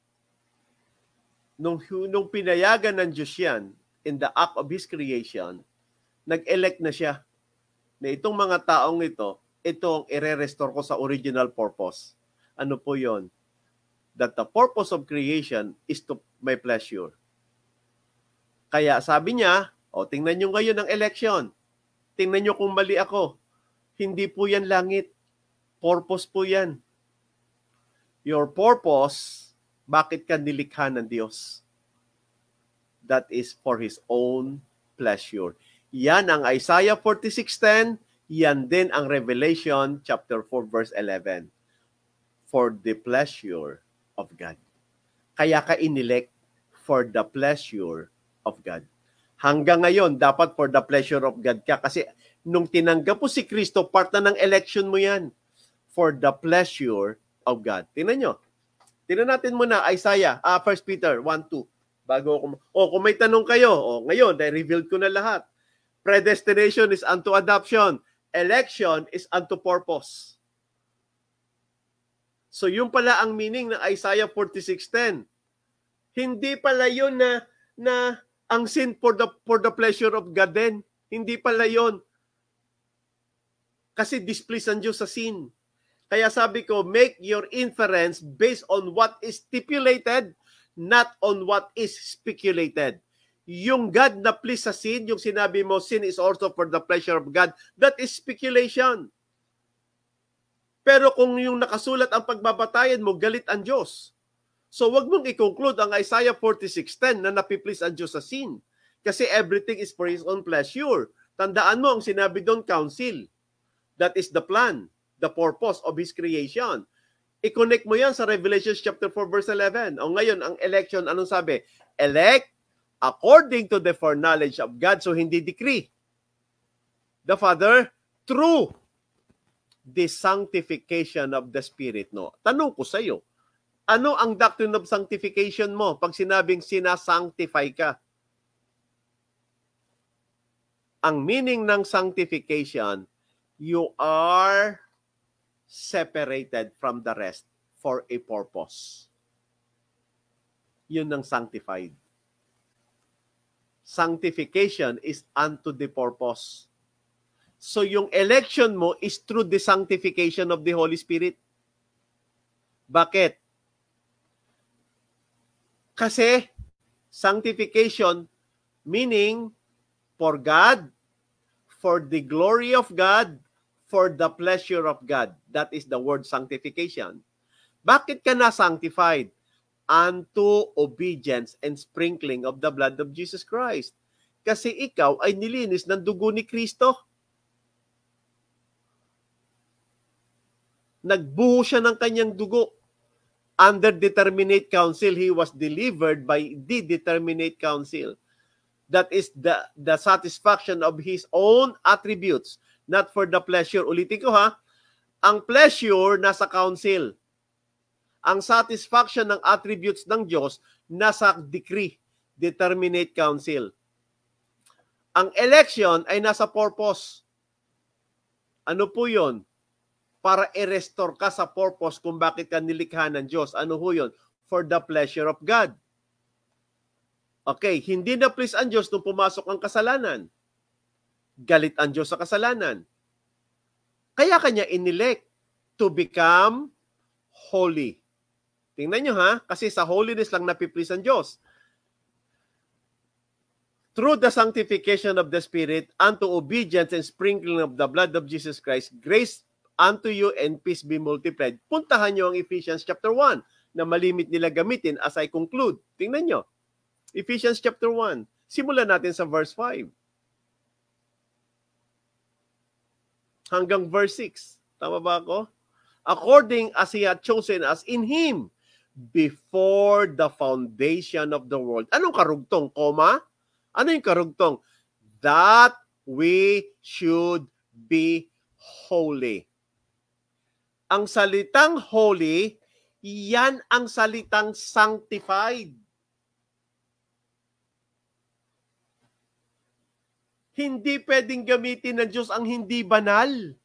nung, nung pinayagan ng Diyos yan, in the act of His creation, nag-elect na siya na itong mga taong ito, itong ire-restore ko sa original purpose. Ano po yon? That the purpose of creation is to my pleasure. Kaya sabi niya, o tingnan nyo ngayon ang election. Tingnan nyo kung mali ako. Hindi po yan langit. Purpose po yan. Your purpose, bakit ka nilikha ng Diyos? That is for His own pleasure. Yan ang Isaiah forty-six ten, yan din ang Revelation chapter four verse eleven. For the pleasure of God. Kaya ka inilek for the pleasure of God. Hanggang ngayon, dapat for the pleasure of God ka. Kasi nung tinanggap mo si Kristo, part na ng election mo yan. For the pleasure of God. Tingnan nyo. Tingnan natin muna Isaiah, uh, First Peter one two. Bago ako, oh, kung may tanong kayo, oh, ngayon, na-revealed ko na lahat. Predestination is unto adoption. Election is unto purpose. So yung pala ang meaning ng Isaiah forty-six ten. Hindi pala yun na, na ang sin for the, for the pleasure of God din. Hindi pala yun. Kasi displeased ang Diyos sa sin. Kaya sabi ko, make your inference based on what is stipulated, not on what is speculated. Yung God na pleased sa sin, yung sinabi mo, sin is also for the pleasure of God, that is speculation. Pero kung yung nakasulat ang pagbabatayan mo, galit ang Diyos. So wag mong i-conclude ang Isaiah forty-six ten na napiplease ang Diyos sa sin. Kasi everything is for His own pleasure. Tandaan mo ang sinabi doon, counsel. That is the plan, the purpose of His creation. I-connect mo yan sa Revelation chapter four verse eleven. O ngayon, ang election, anong sabi? Elect according to the foreknowledge of God. So hindi decree. The Father, through the sanctification of the Spirit. No? Tanong ko sa iyo, ano ang doctrine of sanctification mo pag sinabing sinasanctify ka? Ang meaning ng sanctification, you are separated from the rest for a purpose. Yun ang sanctified. Sanctification is unto the purpose. So yung election mo is through the sanctification of the Holy Spirit. Bakit? Kasi sanctification meaning for God, for the glory of God, for the pleasure of God. That is the word sanctification. Bakit ka na-sanctified? Unto obedience and sprinkling of the blood of Jesus Christ. Kasi ikaw ay nilinis ng dugo ni Kristo. Nagbuho siya ng kanyang dugo. Under determinate counsel, He was delivered by the determinate counsel. That is the, the satisfaction of His own attributes, not for the pleasure. Ulitin ko ha, ang pleasure nasa counsel. Ang satisfaction ng attributes ng Diyos nasa decree, determinate counsel. Ang election ay nasa purpose. Ano po yun? Para i-restore ka sa purpose kung bakit ka nilikha ng Diyos. Ano ho yun? For the pleasure of God. Okay, hindi na please ang Diyos nung pumasok ang kasalanan. Galit ang Diyos sa kasalanan. Kaya kanya inelect to become holy. Tingnan nyo ha, kasi sa holiness lang napiplease ang Diyos. Through the sanctification of the Spirit, unto obedience and sprinkling of the blood of Jesus Christ, grace unto you and peace be multiplied. Puntahan nyo ang Ephesians chapter one na malimit nila gamitin as I conclude. Tingnan nyo. Ephesians chapter one. Simulan natin sa verse five. Hanggang verse six. Tama ba ako? According as He had chosen us in Him before the foundation of the world. Anong karugtong? Koma? Ano yung karugtong? That we should be holy. Ang salitang holy, yan ang salitang sanctified. Hindi pwedeng gamitin ng Diyos ang hindi banal.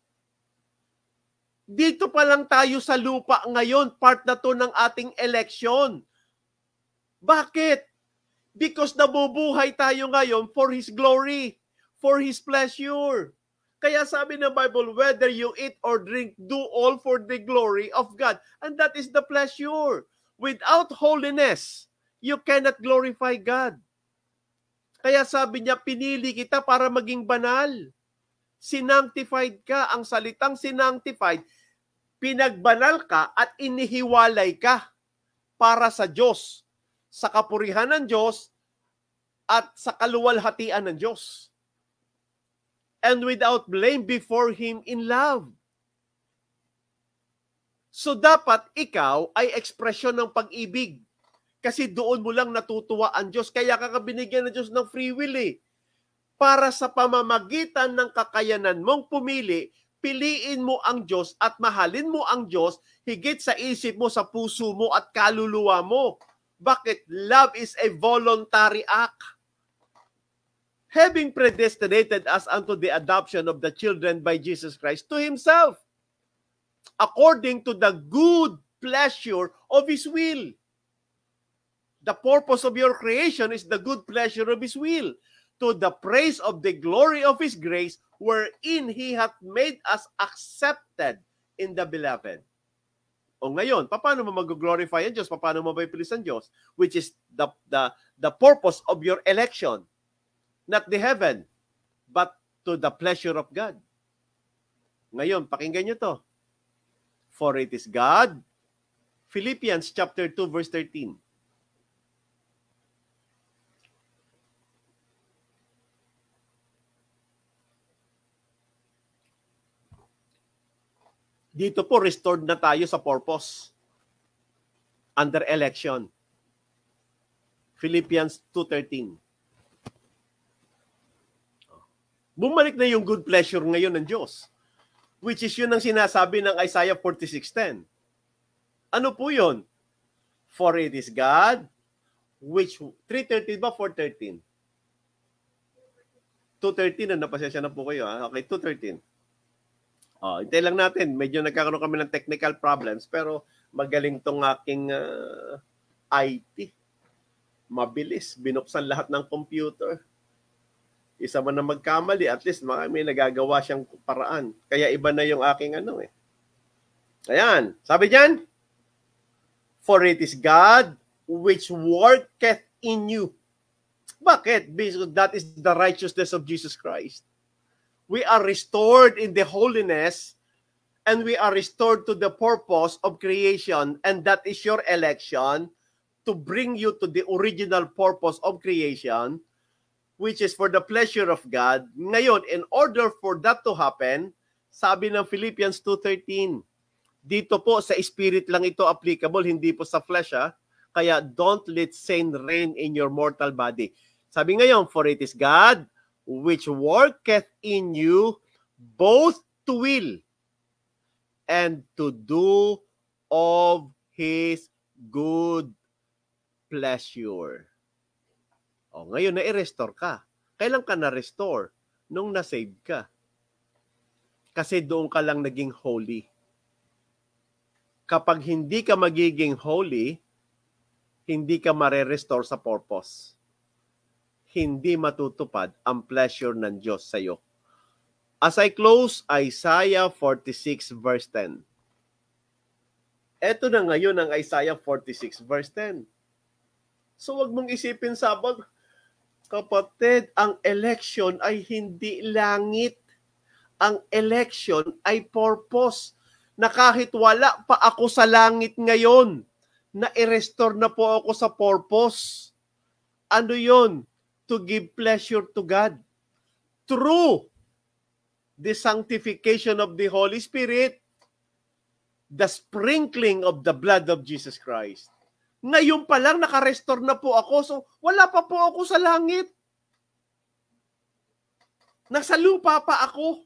Dito pa lang tayo sa lupa ngayon, part na to ng ating election. Bakit? Because nabubuhay tayo ngayon for His glory, for His pleasure. Kaya sabi ng Bible, whether you eat or drink, do all for the glory of God. And that is the pleasure. Without holiness, you cannot glorify God. Kaya sabi niya, pinili kita para maging banal. Sinanctified ka. Ang salitang sinanctified, pinagbanal ka at inihiwalay ka para sa Diyos, sa kapurihan ng Diyos at sa kaluwalhatian ng Diyos. And without blame before Him in love. So dapat ikaw ay ekspresyon ng pag-ibig. Kasi doon mo lang natutuwa ang Diyos. Kaya ka binigyan ng Diyos ng free will eh. Para sa pamamagitan ng kakayanan mong pumili, piliin mo ang Diyos at mahalin mo ang Diyos higit sa isip mo, sa puso mo at kaluluwa mo. Bakit? Love is a voluntary act. Having predestinated us unto the adoption of the children by Jesus Christ to Himself, according to the good pleasure of His will. The purpose of your creation is the good pleasure of His will, to the praise of the glory of His grace, wherein He hath made us accepted in the beloved. O ngayon, paano mo mag-glorify ang Diyos? Paano mo maipilis ang Diyos? Which is the, the, the purpose of your election. Not the heaven, but to the pleasure of God. Ngayon, pakinggan nyo to. For it is God. Philippians chapter two, verse thirteen. Dito po, restored na tayo sa purpose. Under election. Philippians two thirteen. Bumalik na yung good pleasure ngayon ng Diyos. Which is yun ang sinasabi ng Isaiah forty-six ten. Ano po yun? For it is God, which, three thirteen ba, four thirteen? two thirteen, na napasensya na po kayo. Ha? Okay, two thirteen. Oh, hintay lang natin. Medyo nagkakaroon kami ng technical problems, pero magaling tong aking uh, I T. Mabilis. Binuksan lahat ng computer. Isa man na magkamali, at least may nagagawa siyang paraan. Kaya iba na yung aking ano eh. Ayan. Sabi diyan, for it is God which worketh in you. Bakit? Because that is the righteousness of Jesus Christ. We are restored in the holiness and we are restored to the purpose of creation, and that is your election to bring you to the original purpose of creation, which is for the pleasure of God. Ngayon, in order for that to happen, sabi ng Philippians two thirteen, dito po sa spirit lang ito applicable, hindi po sa flesh ha. Kaya don't let sin reign in your mortal body. Sabi ngayon, for it is God which worketh in you both to will and to do of His good pleasure. O, ngayon na-restore ka. Kailan ka na-restore? Nung na-save ka. Kasi doon ka lang naging holy. Kapag hindi ka magiging holy, hindi ka mare-restore sa purpose. Hindi matutupad ang pleasure ng Diyos sa iyo. As I close, Isaiah forty-six verse ten. Ito na ngayon ang Isaiah forty-six verse ten. So wag mong isipin sabag, kapatid, ang election ay hindi langit. Ang election ay purpose. Na kahit wala pa ako sa langit ngayon, na i-restore na po ako sa purpose. Ano yon? To give pleasure to God. Through the sanctification of the Holy Spirit, the sprinkling of the blood of Jesus Christ. Ngayon pa lang naka-restore na po ako, so wala pa po ako sa langit. Nasa lupa pa ako.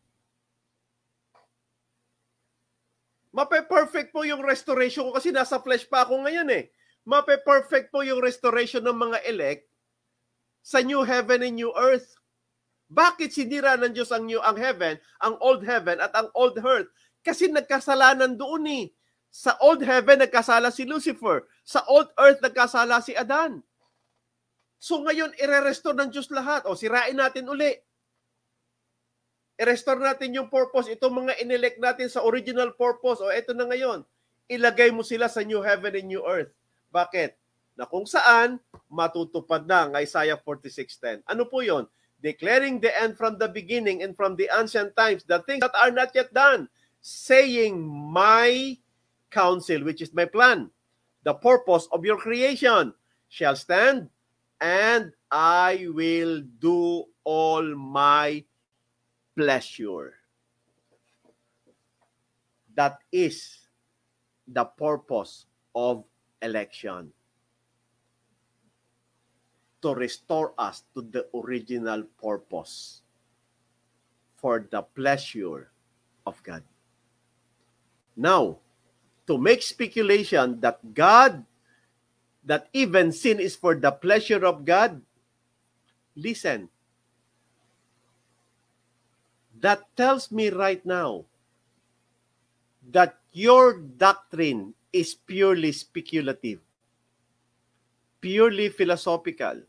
Mape-perfect po yung restoration ko kasi nasa flesh pa ako ngayon eh. Mape-perfect po yung restoration ng mga elect sa new heaven and new earth. Bakit sinira ng Diyos ang new ang heaven, ang old heaven at ang old earth? Kasi nagkasalanan doon eh. Sa old heaven nagkasala si Lucifer, sa old earth nagkasala si Adan. So ngayon ire-restore ng Diyos lahat. O sirain natin uli. I-restore natin yung purpose. Itong mga inelect natin sa original purpose. O eto na ngayon. Ilagay mo sila sa new heaven and new earth. Bakit? Na kung saan matutupad na ang Isaiah forty-six ten. Ano po yon? Declaring the end from the beginning and from the ancient times, the things that are not yet done, saying, my counsel, which is my plan, the purpose of your creation, shall stand, and I will do all my pleasure. That is the purpose of election. To restore us to the original purpose for the pleasure of God. Now, to make speculation that God, that even sin is for the pleasure of God, listen, that tells me right now that your doctrine is purely speculative, purely philosophical,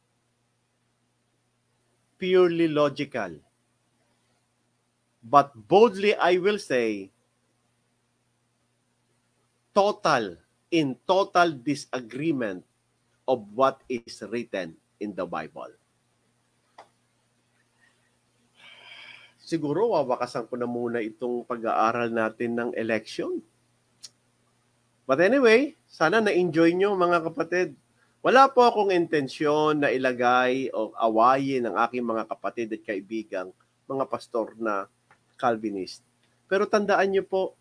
purely logical. But boldly I will say, total, in total disagreement of what is written in the Bible. Siguro wawakasan ko na muna itong pag-aaral natin ng election. But anyway, sana na-enjoy nyo mga kapatid. Wala po akong intensyon na ilagay o awayin ang aking mga kapatid at kaibigang mga pastor na Calvinist. Pero tandaan nyo po,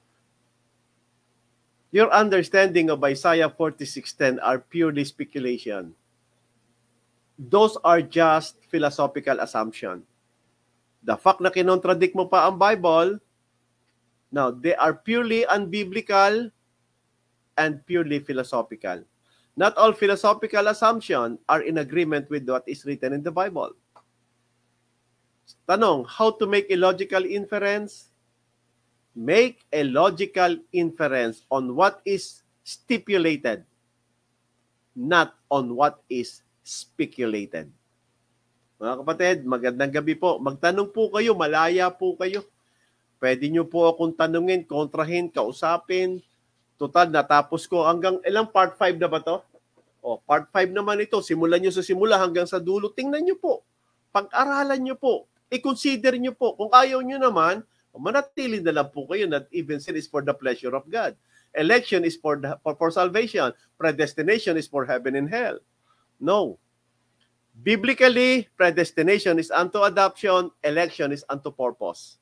your understanding of Isaiah forty-six ten are purely speculation. Those are just philosophical assumption. The fact na kinontradict mo pa ang Bible, now, they are purely unbiblical and purely philosophical. Not all philosophical assumptions are in agreement with what is written in the Bible. Tanong, how to make a logical inference? Make a logical inference on what is stipulated, not on what is speculated. Mga kapatid, magandang gabi po. Magtanong po kayo, malaya po kayo. Pwede nyo po akong tanungin, kontrahin, kausapin. Total, natapos ko hanggang ilang part five na ba to? O, part five naman ito. Simulan nyo sa simula hanggang sa dulo. Tingnan nyo po. Pag-aralan nyo po. I-consider nyo po. Kung ayaw nyo naman, manatili na lang po kayo that even sin is for the pleasure of God. Election is for, the, for, for salvation. Predestination is for heaven and hell. No. Biblically, predestination is unto adoption. Election is unto purpose.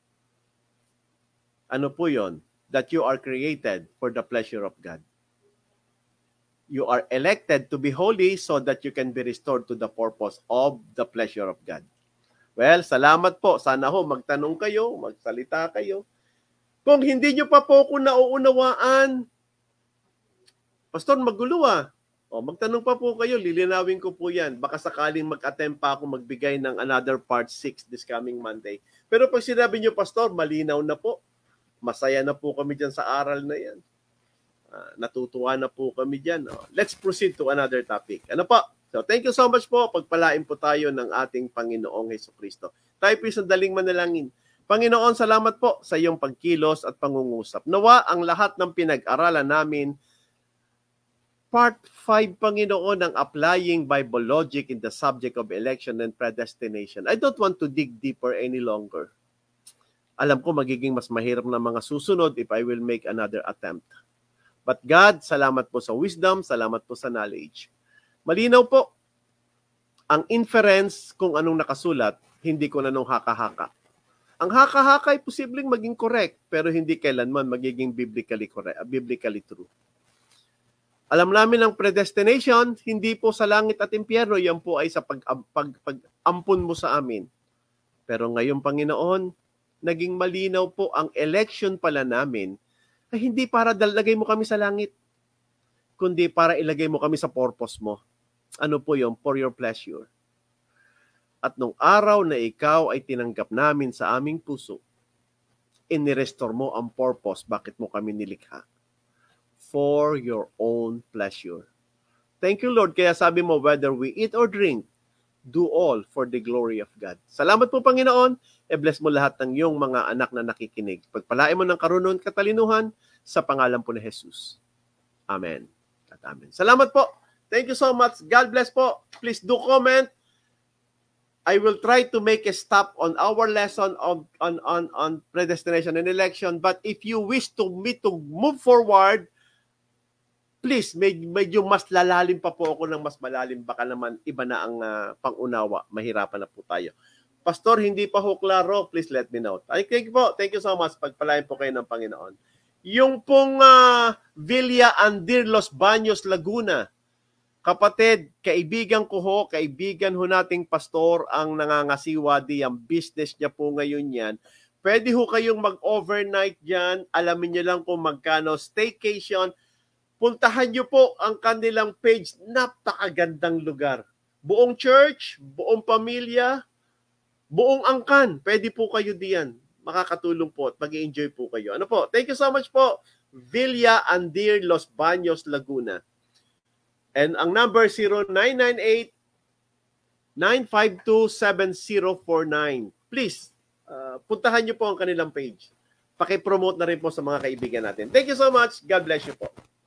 Ano po yon? That you are created for the pleasure of God. You are elected to be holy so that you can be restored to the purpose of the pleasure of God. Well, salamat po. Sana ho magtanong kayo, magsalita kayo. Kung hindi nyo pa po kung nauunawaan, Pastor, magulo ah. O, magtanong pa po kayo, lilinawin ko po yan. Baka sakaling mag-attempt pa ako magbigay ng another part six this coming Monday. Pero pag sinabi nyo, Pastor, malinaw na po. Masaya na po kami dyan sa aral na yan. Uh, natutuwa na po kami dyan. Oh, let's proceed to another topic. Ano po? So, thank you so much po. Pagpalain po tayo ng ating Panginoong Hesukristo. Tayo po sandaling manalangin. Panginoon, salamat po sa iyong pagkilos at pangungusap. Nawa ang lahat ng pinag-aralan namin, Part five, Panginoon, ang applying Bible logic in the subject of election and predestination. I don't want to dig deeper any longer. Alam ko magiging mas mahirap na mga susunod if I will make another attempt. But God, salamat po sa wisdom, salamat po sa knowledge. Malinaw po, ang inference kung anong nakasulat, hindi ko na nung haka-haka. Ang haka-haka ay posibleng maging correct, pero hindi kailanman magiging biblically correct, biblically true. Alam namin ang predestination, hindi po sa langit at impyerno, yan po ay sa pag-ampun mo sa amin. Pero ngayon, Panginoon, naging malinaw po ang election pala namin ay hindi para dalagay mo kami sa langit, kundi para ilagay mo kami sa purpose mo. Ano po yun? For your pleasure. At nung araw na ikaw ay tinanggap namin sa aming puso, inirestore mo ang purpose, bakit mo kami nilikha. For your own pleasure. Thank you, Lord. Kaya sabi mo, whether we eat or drink, do all for the glory of God. Salamat po, Panginoon. E-bless mo lahat ng iyong mga anak na nakikinig. Pagpalain mo ng karunon katalinuhan sa pangalan po ni Jesus. Amen. At amen. Salamat po. Thank you so much. God bless po. Please do comment. I will try to make a stop on our lesson on, on, on, on predestination and election. But if you wish to me to move forward, please, med- medyo mas lalalim pa po ako ng mas malalim. Baka naman iba na ang uh, pangunawa. Mahirapan na po tayo. Pastor, hindi pa ho klaro. Please let me know. Thank you po. Thank you so much. Pagpalain po kayo ng Panginoon. Yung pong uh, Villa Andir, Los Baños, Laguna. Kapatid, kaibigan ko ho, kaibigan ho nating pastor ang nangangasiwa di ang business niya po ngayon yan. Pwede ho kayong mag-overnight dyan. Alamin niyo lang kung magkano staycation. Puntahan niyo po ang kanilang page. Napakagandang lugar. Buong church, buong pamilya, buong angkan. Pwede po kayo diyan. Makakatulong po at mag-enjoy po kayo. Ano po? Thank you so much po. Villa Andir, Los Baños, Laguna. And ang number zero nine nine eight, nine five two, seven zero four nine. Please, uh, puntahan niyo po ang kanilang page. Paki-promote na rin po sa mga kaibigan natin. Thank you so much. God bless you po.